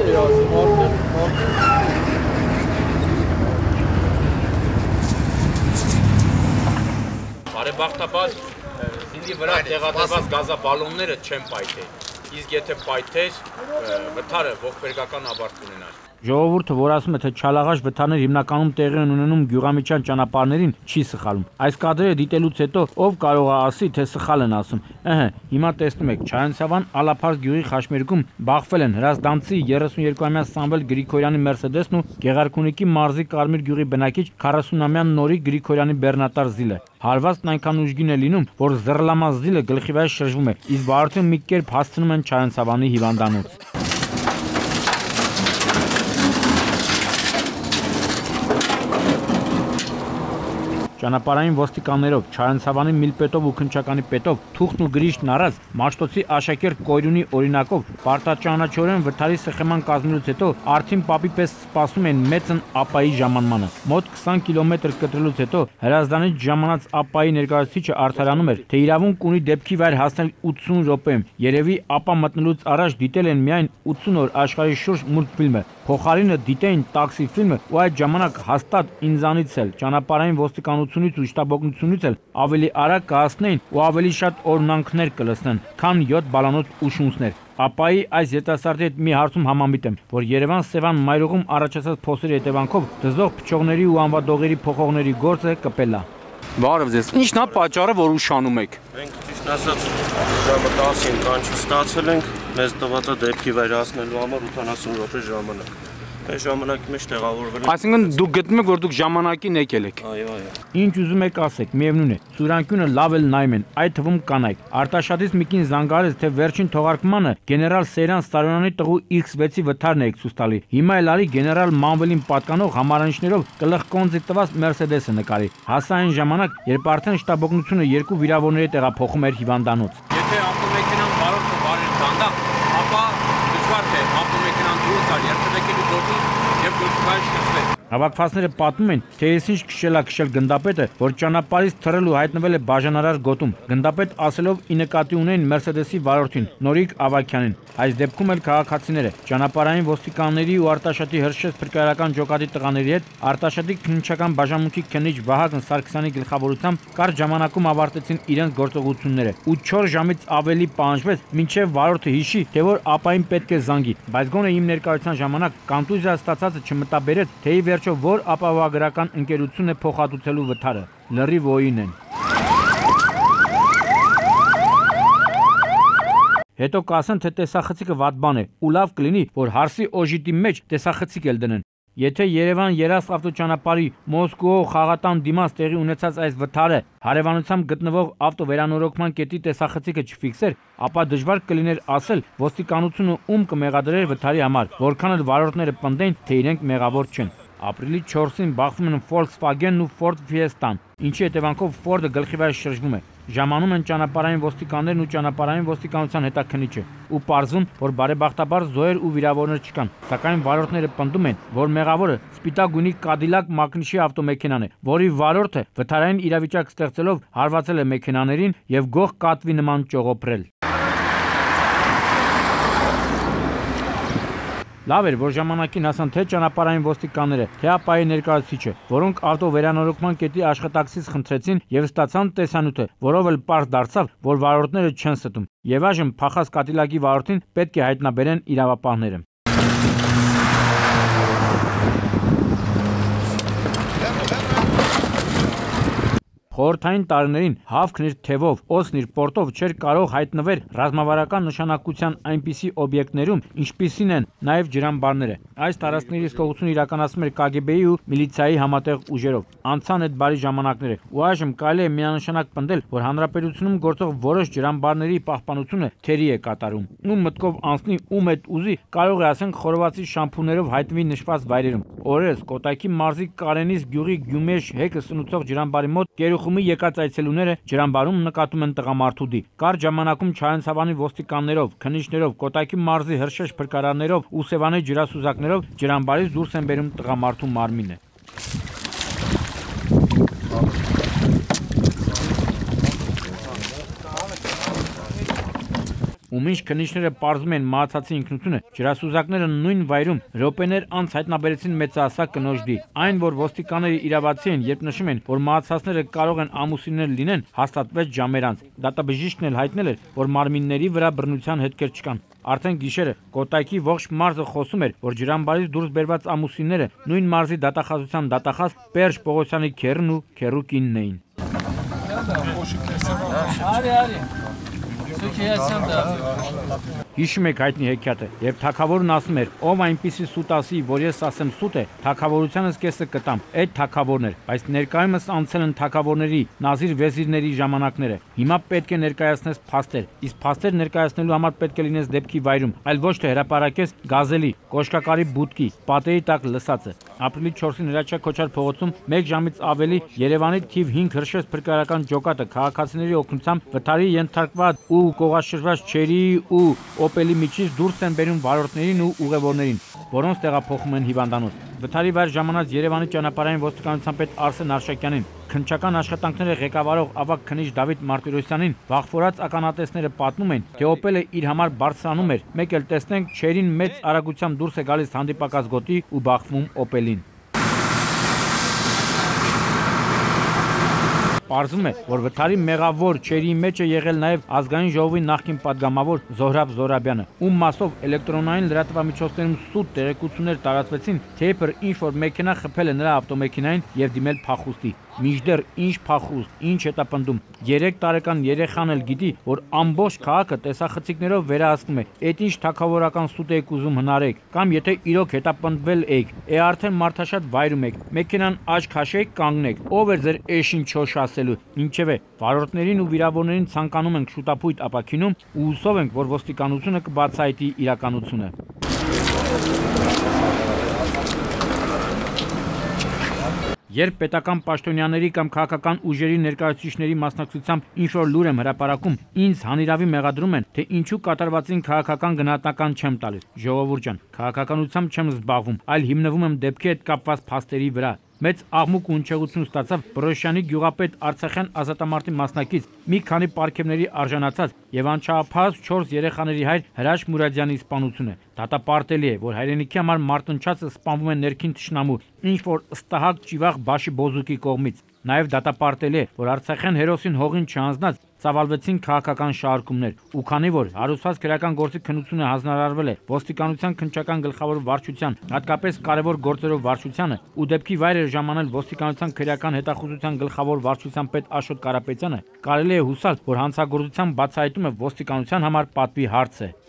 Բարեբախտաբար ինձի վրա տեղադրված գազաբալոնները չեն պայթել, իսկ եթե պայթեր, վթարը ողբերգական ավարտ կունենար։ Ժողովուրդը, որ ասում է, թե չալաղաշ վթարներ հիմնականում տեղի են ունենում գյուղամիջյան ճանապարհներին, չի սխալում։ Այս կադրերը դիտելուց հետո ով կարող է ասի, թե սխալ են ասում։ Ըհը, հիմա տեսնում եք, Չայանցավան Ալափարս գյուղի խաշմերուկում բախվել են Հրազդանցի երեսուներկուամյա Սամվել Գրիգորյանի Մերսեդեսն ու Գեղարքունիքի մարզի Կարմիր գյուղի բնակիչ քառասունամյա Նորիկ Գրիգորյանի բեռնատար զիլը։ Հարվածն այնքան ուժգին է լինում, որ զռլամած զիլը գլխիվայր շրջվում է, իսկ վարորդին մի կերպ հասցնում են Չայանցավանի հիվանդանոց։ Ճանապարհային ոստիկաններով, Չայանցավանի միլպետով ու քնչականի պետով, թուղթն ու գրիչն առած, Մաշտոցի Աշակերտ Կոյրունի օրինակով պարտաճանաչորեն վթարի սխեման կազմելուց հետո արդին պապի պես սպասում են մեծն ԱՊԱ-ի ժամանմանը։ Մոտ քսան կիլոմետր կտրելուց հետո Հրազդանից ժամանած ԱՊԱ-ի ներկայացուցիչը արդարանում էր, թե իրավունք ունի դեպքի վայր հասնել ութսուն րոպեում։ Երևի ԱՊԱ մտնելուց առաջ դիտել են միայն ութսուն օր աշխարհի շուրջ մուլտֆիլմը, փոխարինը դիտեին տաքսի ֆիլմը ու այդ ժամանակ հաստատ ինձանից էլ ճանապարհային ոստիկանությունից ու շտաբօգնությունից էլ ավելի արագ կհասնեին ու ավելի շատ օրինանքներ կլսնեն, քան յոթ բալանոց ուշունցներ։ ԱՊԱ-ի այս երիտասարդի հետ մի հարցում համամիտ եմ, որ Երևան-Սևան մայրուղում առաջացած փոսերի հետևանքով դժոխք փչողների ու անվադողերի փոխողների գործը կպել է։ Բարև ձեզ։ Ինչն է պատճառը, որ ուշանում եք։ Մենք ճիշտ ասած ժամը տասին կանչի ստացել ենք, մեզ տված է դեպքի վայր հասնելու համար ութանասուն րոպե ժամանակ։ Այս ժամանակի մեջ տեղավորվել ենք։ Այսինքն դուք գտնում եք, որ դուք ժամանակին եկել եք։ Այո, այո։ Ինչ ուզում եք ասեք, միևնույն է, Սուրանկյունը լավ էլ նայում են, այդ թվում կանայք։ Արտաշատից մի կին զանգարեց, թե վերջին թողարկմանը գեներալ Սեյրան Ստարոնյանի տղու իքս վեցի վթարն է եք ցույց տալի։ Հիմա էլ արի գեներալ Մանվելին պատկանող համարանիշներով կլխկոնձի տված Մերսեդեսը նկարի։ Հասա այն ժամանակ, երբ արդեն շտաբօգնությունը երկու վիրավորների տեղափոխում էր հիվանդանոց։ Եթե ավտոմեքենան բարոյը բարեր դանդաղ, ապա դժվար թե ավտոմեքենան դուրս գալ երթևեկելու գոտի եւ գլխիվայր շրջվի։ Հավաքվածները պատմում են, թե ինչ քշել է քշել գնդապետը, որ ճանապարհից թռել ու հայտնվել է բաժանարար գոտում։ Գնդապետ ասելով ի նկատի ունեն Մերսեդեսի վարորդին Նորիկ Ավակյանին։ Այս դեպքում էլ քաղաքացիները ճանապարհային ոստիկանների ու Արտաշատի հրշեջ փրկարարական ջոկատի տղաների հետ Արտաշատի քննչական բաժանմունքի քննիչ Վահագն Սարգսյանի գլխավորությամբ կարճ ժամանակում ավարտեցին իրենց գործողությունները ու չորս ժամից ավելի պահանջվեց մինչև վարորդը հիշի, թե որ ապային պետք է զանգի, բայց գոնե իմ ներկայության ժամանակ կոնտուզիա ստացածը չմտաբերեց, թե ի վերջո որ ապահովագրական ընկերություն է փոխհատուցելու վթարը։ Լրիվ օին են։ Հետո կասեն, թե տեսախցիկը վատ բան է, ու լավ կլինի, որ հարսի օժիտի մեջ տեսախցիկ էլ դնեն։ Եթե Երևան-Երաստ ավտոճանապարհի Մոսկվայով խաղատան դիմաց տեղի ունեցած այս վթարը հարևանությամբ գտնվող ավտովերանորոգման կետի տեսախցիկը չֆիքսեր, ապա դժվար կլիներ ասել ոստիկանությունը ում կմեղադրեր վթարի համար, որքան էլ վարորդները պնդեն, թե իրենք մեղավոր չեն։ Ապրիլի չորսին բախվում են Volkswagen-ն ու Ford Fiesta-ն, ինչի հետևանքով Ford-ը գլխի վրա շրջվում է։ Ժամանում են ճանապարհային ոստիկաններն ու ճանապարհային ոստիկանության հետաքննիչը ու պարզում, որ բարեբախտաբար զոհեր ու վիրավորներ չկան, սակայն վարորդները պնդում են, որ մեղավորը սպիտակ գույնի Cadillac Magnich-ի ավտոմեքենան է, որի վարորդը վթարային իրավիճակ ստեղծելով հարվածել է մեքենաներին եւ գող կատվի նման ճողոպրել։ Լավ էր, որ ժամանակին հասան թե ճանապարհային ոստիկանները, թե ապայի ներկայացուցիչը, որոնք ավտովերանորոգման կետի աշխատակցից խնդրեցին եւ ստացան տեսանյութը, որով էլ պարզ դարձավ, որ վարորդները չեն ստում։ Եվ այժմ փախած Cadillac-ի վարորդին պետք է հայտնաբերեն իրավապահները։ Խորհրդային տարիներին հավքն իր թևով, օսն իր պորտով չէր կարող հայտնվել ռազմավարական նշանակության այնպիսի օբյեկտներում, ինչպիսին են նաև ջրամբարները։ Այս տարածքների հսկողությունը իրականացվում էր Կ Գ Բ-ի ու միլիցիայի համատեղ ուժերով։ Անցան այդ բարի ժամանակները, ու այժմ կարելի է միանշանակ պնդել, որ հանրապետությունում գործող որոշ ջրամբարների պահպանությունը թերի է կատարում։ Ու մտքով անցնի ում այդ ուզի, կարող է ասենք խորովածի շամփուներով հայտնվի նշված վայրերում։ Օրերս Կոտայքի մարզի Կարենից գյուղի Գյումեշ հեկը սնուցող ջրամբարի մոտ Գերուխումի եկած այցելուները ջրամբարում նկատում են տղամարդու դի։ Կարճ ժամանակում Չարենցավանի ոստիկաններով, քննիչներով, Կոտայքի մարզի հրշեջ փրկարաններով ու Սևանի ջրասուզակներով ջրամբարից դուրս են բերում տղամարդու մարմինը։ Ու մինչ քննիչները պարզում են մահացածի ինքնությունը, ջրասուզակները նույն վայրում րոպեներ անց հայտնաբերեցին մեծահասակ կնոջ դի։ Այն, որ ոստիկանները իրավացի են, երբ նշում են, որ մահացածները կարող են ամուսիններ լինեն, հաստատվեց ժամեր անց։ Դատաբժիշկն էլ հայտնել էր, որ մարմինների վրա բռնության հետքեր չկան։ Արդեն գիշերը Կոտայքի ողջ մարզը խոսում էր, որ ջրամբարից դուրս բերված ամուսինները նույն մարզի դատախազության դատախազ Պերճ Պողոսյանի քեռն ու քեռու կինն էին։ Հիշում եք հայտնի հեքիաթը, եւ թագավորն ասում էր, ով այնպիսի սուտ ասի, որ ես ասեմ սուտ է, թագավորությանս կեսը կտամ։ Այդ թագավորն էր, բայց ներկայումս անցել են թագավորների, նազիր վեզիրների ժամանակները։ Հիմա պետք է ներկայացնես փաստեր, իսկ փաստեր ներկայացնելու համար պետք է լինես դեպքի վայրում, այլ ոչ թե հրապարակես գազելի, կոշկակարի բուտկի, պատերի տակ լսածը։ Ապրիլի չորսին Հրաչյա Քոչար փողոցում մեկ ժամից ավելի Երևանի թիվ հինգ հրշեջ փրկարարական ջոկատը քաղաքացիների օգնությամբ վթարի ենթարկված ու կողաշրջված չերի ու օպելի միջից դուրս են բերում վարորդներին ու ուղևորներին, որոնց տեղափոխում են հիվանդանոց։ Վթարի վայր ժամանած Երևանի ճանապարհային ոստիկանության պետ Արսեն Արշակյանին, քննչական աշխատանքները ղեկավարող ավագ քննիչ Դավիթ Մարտիրոսյանին վախվորած ականատեսները պատմում են, թե օպելը իր համար բարձրանում էր, մեկ էլ տեսնենք չերին մեծ արագությամբ դուրս է գալիս հանդիպակաց գոտի ու բախվում օպելին։ Պարզվում է, որ վթարի մեղավոր չերի մեջ է եղել նաև ազգային ժողովի նախկին падգամավոր Զոհրաբ Զոհրաբյանը, ում մասով էլեկտրոնային լրատվամիջոցներում սուտ տեղեկություններ տարածվեցին, թե իբր ինչ-որ մեքենա խփել է նրա ավտոմեքենային եւ դիմել փախուստի։ Մինչդեռ ինչ փախուստ, ինչ հետապնդում։ երեք տարեկան երեխան էլ գիտի, որ ամբողջ քաղաքը տեսախցիկներով վերահսկում է։ Այդ ինչ թագավորական սուտ եք ուզում հնարեք, կամ եթե իրոք հետապնդվել եք, է արդեն մարդաշատ վայրում եք, մեքենան աչք հաշեք, կանգնեք, ով էր ձեր էշին չոշ ասելու։ Ինչևէ, վարորդներին ու վիրավորներին ցանկանում ենք շուտապույտ ապաքինում ու հուսով ենք, որ ոստիկանությունը կբացահայտի իրականությունը։ Երբ պետական պաշտոնյաների կամ քաղաքական ուժերի ներկայացուցիչների մասնակցությամբ ինչ-որ լուր եմ հրապարակում, ինձ հանիրավի մեղադրում են, թե ինչու կատարվածին քաղաքական գնահատական չեմ տալիս։ Ժողովուրդ ջան, քաղաքականությամբ չեմ զբաղվում, այլ հիմնվում եմ դեպքի հետ կապված փաստերի վրա։ Մեծ աղմուկ ու հնչեղություն ստացավ Բրոշյանի գյուղապետ Արցախյան ազատամարտի մասնակից մի քանի պարգևների արժանացած եւ անչափահաս չորս երեխաների հայր Հրաշ Մուրադյանի սպանությունը։ Դատապարտելի է, որ հայրենիքի համար մարտնչածը սպանվում է ներքին թշնամու, ինչ որ ըստահակ ճիվաղ Բաշի Բոզուկի կողմից։ Նաև դատապարտելի է, որ Արցախյան հերոսին հողին չհանձնած ծավալվեցին քաղաքական շարժումներ, ու քանի որ հարուցված քրեական գործի քննությունը հանձնարարվել է ոստիկանության քննչական գլխավոր վարչության, հատկապես կարևոր գործերով վարչությանը, ու դեպքի վայր էր ժամանել ոստիկանության քրեական հետախուզության գլխավոր վարչության պետ Աշոտ Կարապետյանը, կարելի է հուսալ, որ հանցագործության բացահայտումը ոստիկանության համար պատվի հարց է։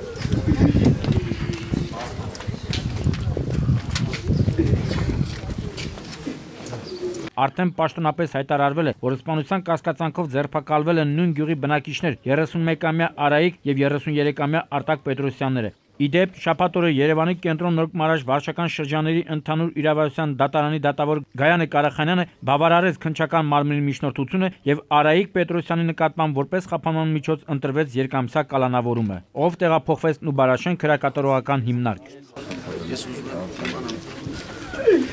Արդեն պաշտոնապես հայտարարվել է, որ սպանության կասկածանքով ձերբակալվել են նույն գյուղի բնակիչներ երեսունմեկամյա Արայիկ եւ երեսուներեքամյա Արտակ Պետրոսյանները։ Իդեպ, շաբաթ օրը Երևանի կենտրոն Նորմարաշ վարչական շրջանների ընդհանուր իրավասության դատարանի դատավոր Գայանե Կարախանյանը բավարարեց քննչական մարմնի միջնորդությունը եւ Արայիկ Պետրոսյանի նկատմամբ որպես խափանման միջոց ընտրվեց երկամսյա կալանավորումը, ով տեղափոխվեց Նուբարաշեն քրեակատարողական հիմնարկ։ Ես ուզում եմ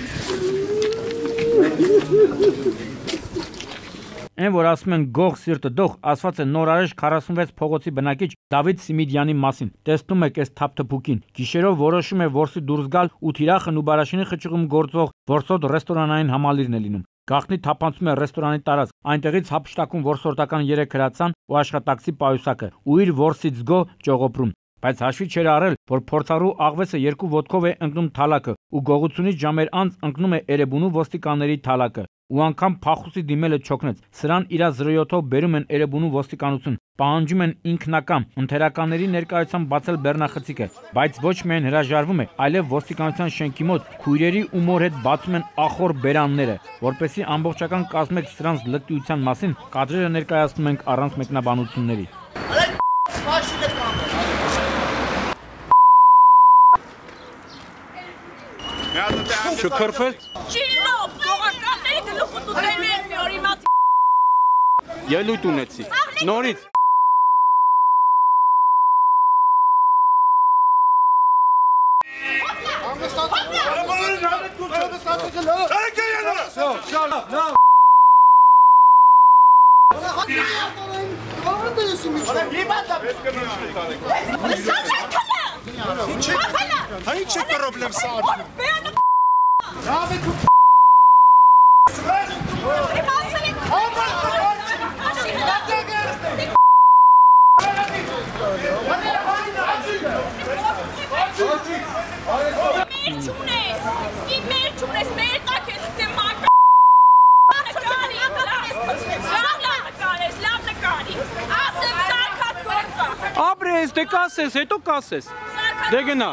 Այն որ ասում են գող սիրտը դող, ասված է Նորարեշ քառասունվեց փողոցի բնակիչ Դավիթ Սիմիդյանի մասին։ Տեսնում եք այս թափթփուկին։ Գիշերով որոշում է որսի դուրս գալ ու թիրախը Նուբարաշինի խճուղում գործող որսոտ ռեստորանային համալիրն է լինում։ Գաղտնի թափանցում է ռեստորանի տարածք, այնտեղից հափշտակում որսորդական երեք հրացան ու աշխատակցի պայուսակը ու իր որսից գո ճողոպրում։ Բայց հաշվի չէր առել, որ փորձառու աղվեսը երկու ոտքով է ընկնում թալակը ու գողությունից ժամեր անց ընկնում է Էրեբունու ոստիկանների թալակը։ Ու անգամ փախուստի դիմելը չօգնեց։ Սրան իրա զրոյոթով բերում են Էրեբունու ոստիկանություն, պահանջում են ինքնակամ ընթերականների ներկայությամբ բացել բեռնախցիկը, բայց ոչ միայն հրաժարվում է, այլև ոստիկանության շենքի մոտ քույրերի ու մոր հետ բացում են ախոր բերանները, որպեսզի ամբողջական կազմեք սրանց լկտիության մասին կադրերը ներկայացնում ենք առանց մեկնաբանությունների։ Շքրֆել։ Չիլո, փողականների գլուխը դուտելու են մի օր իմաց։ Ելույթ ունեցի։ Նորից։ Hayır çek problem sağ. Ապրես, դե կասես, հետո կասես։ Դե գնա։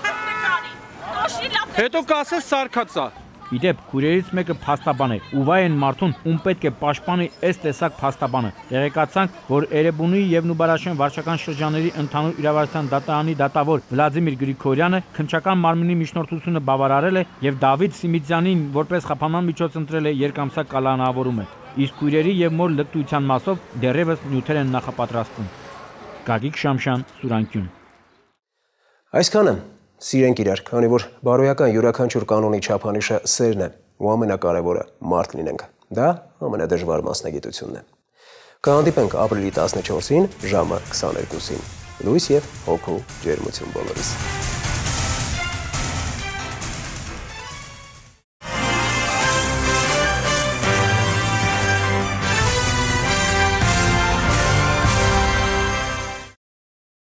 Հետո կասես սարկածա։ Իդեպ, քուրերից մեկը փաստաբան է, ու վայ են մարդուն, ում պետք է պաշտպանի այս տեսակ փաստաբանը։ Տեղեկացանք, որ Էրեբունուի եւ Նուբարաշեն վարչական շրջանների ընդհանուր իրավասության դատարանի դատավոր Վլադիմիր Գրիգորյանը քննչական մարմնի միջնորդությունը բավարարել է եւ Դավիթ Սիմիդյանին որպես խափանման միջոց ընտրել է երկամսյա կալանավորումը։ Իսկ քուրերի եւ մոր լկտության մասով դեռևս նյութեր են նախապատրաստվում։ Գագիկ Շամշան, Սուրանկյուն։ Այսքանը սիրենք իրար, քանի որ բարոյական յուրաքանչյուր կանոնի չափանիշը սերն է ու ամենակարևորը մարդ լինենք։ Դա ամենադժվար մասնագիտությունն է։ Կհանդիպենք ապրիլի տասնչորսին ժամը քսաներկուսին։ Լույս եւ հոգու ջերմություն բոլորիս։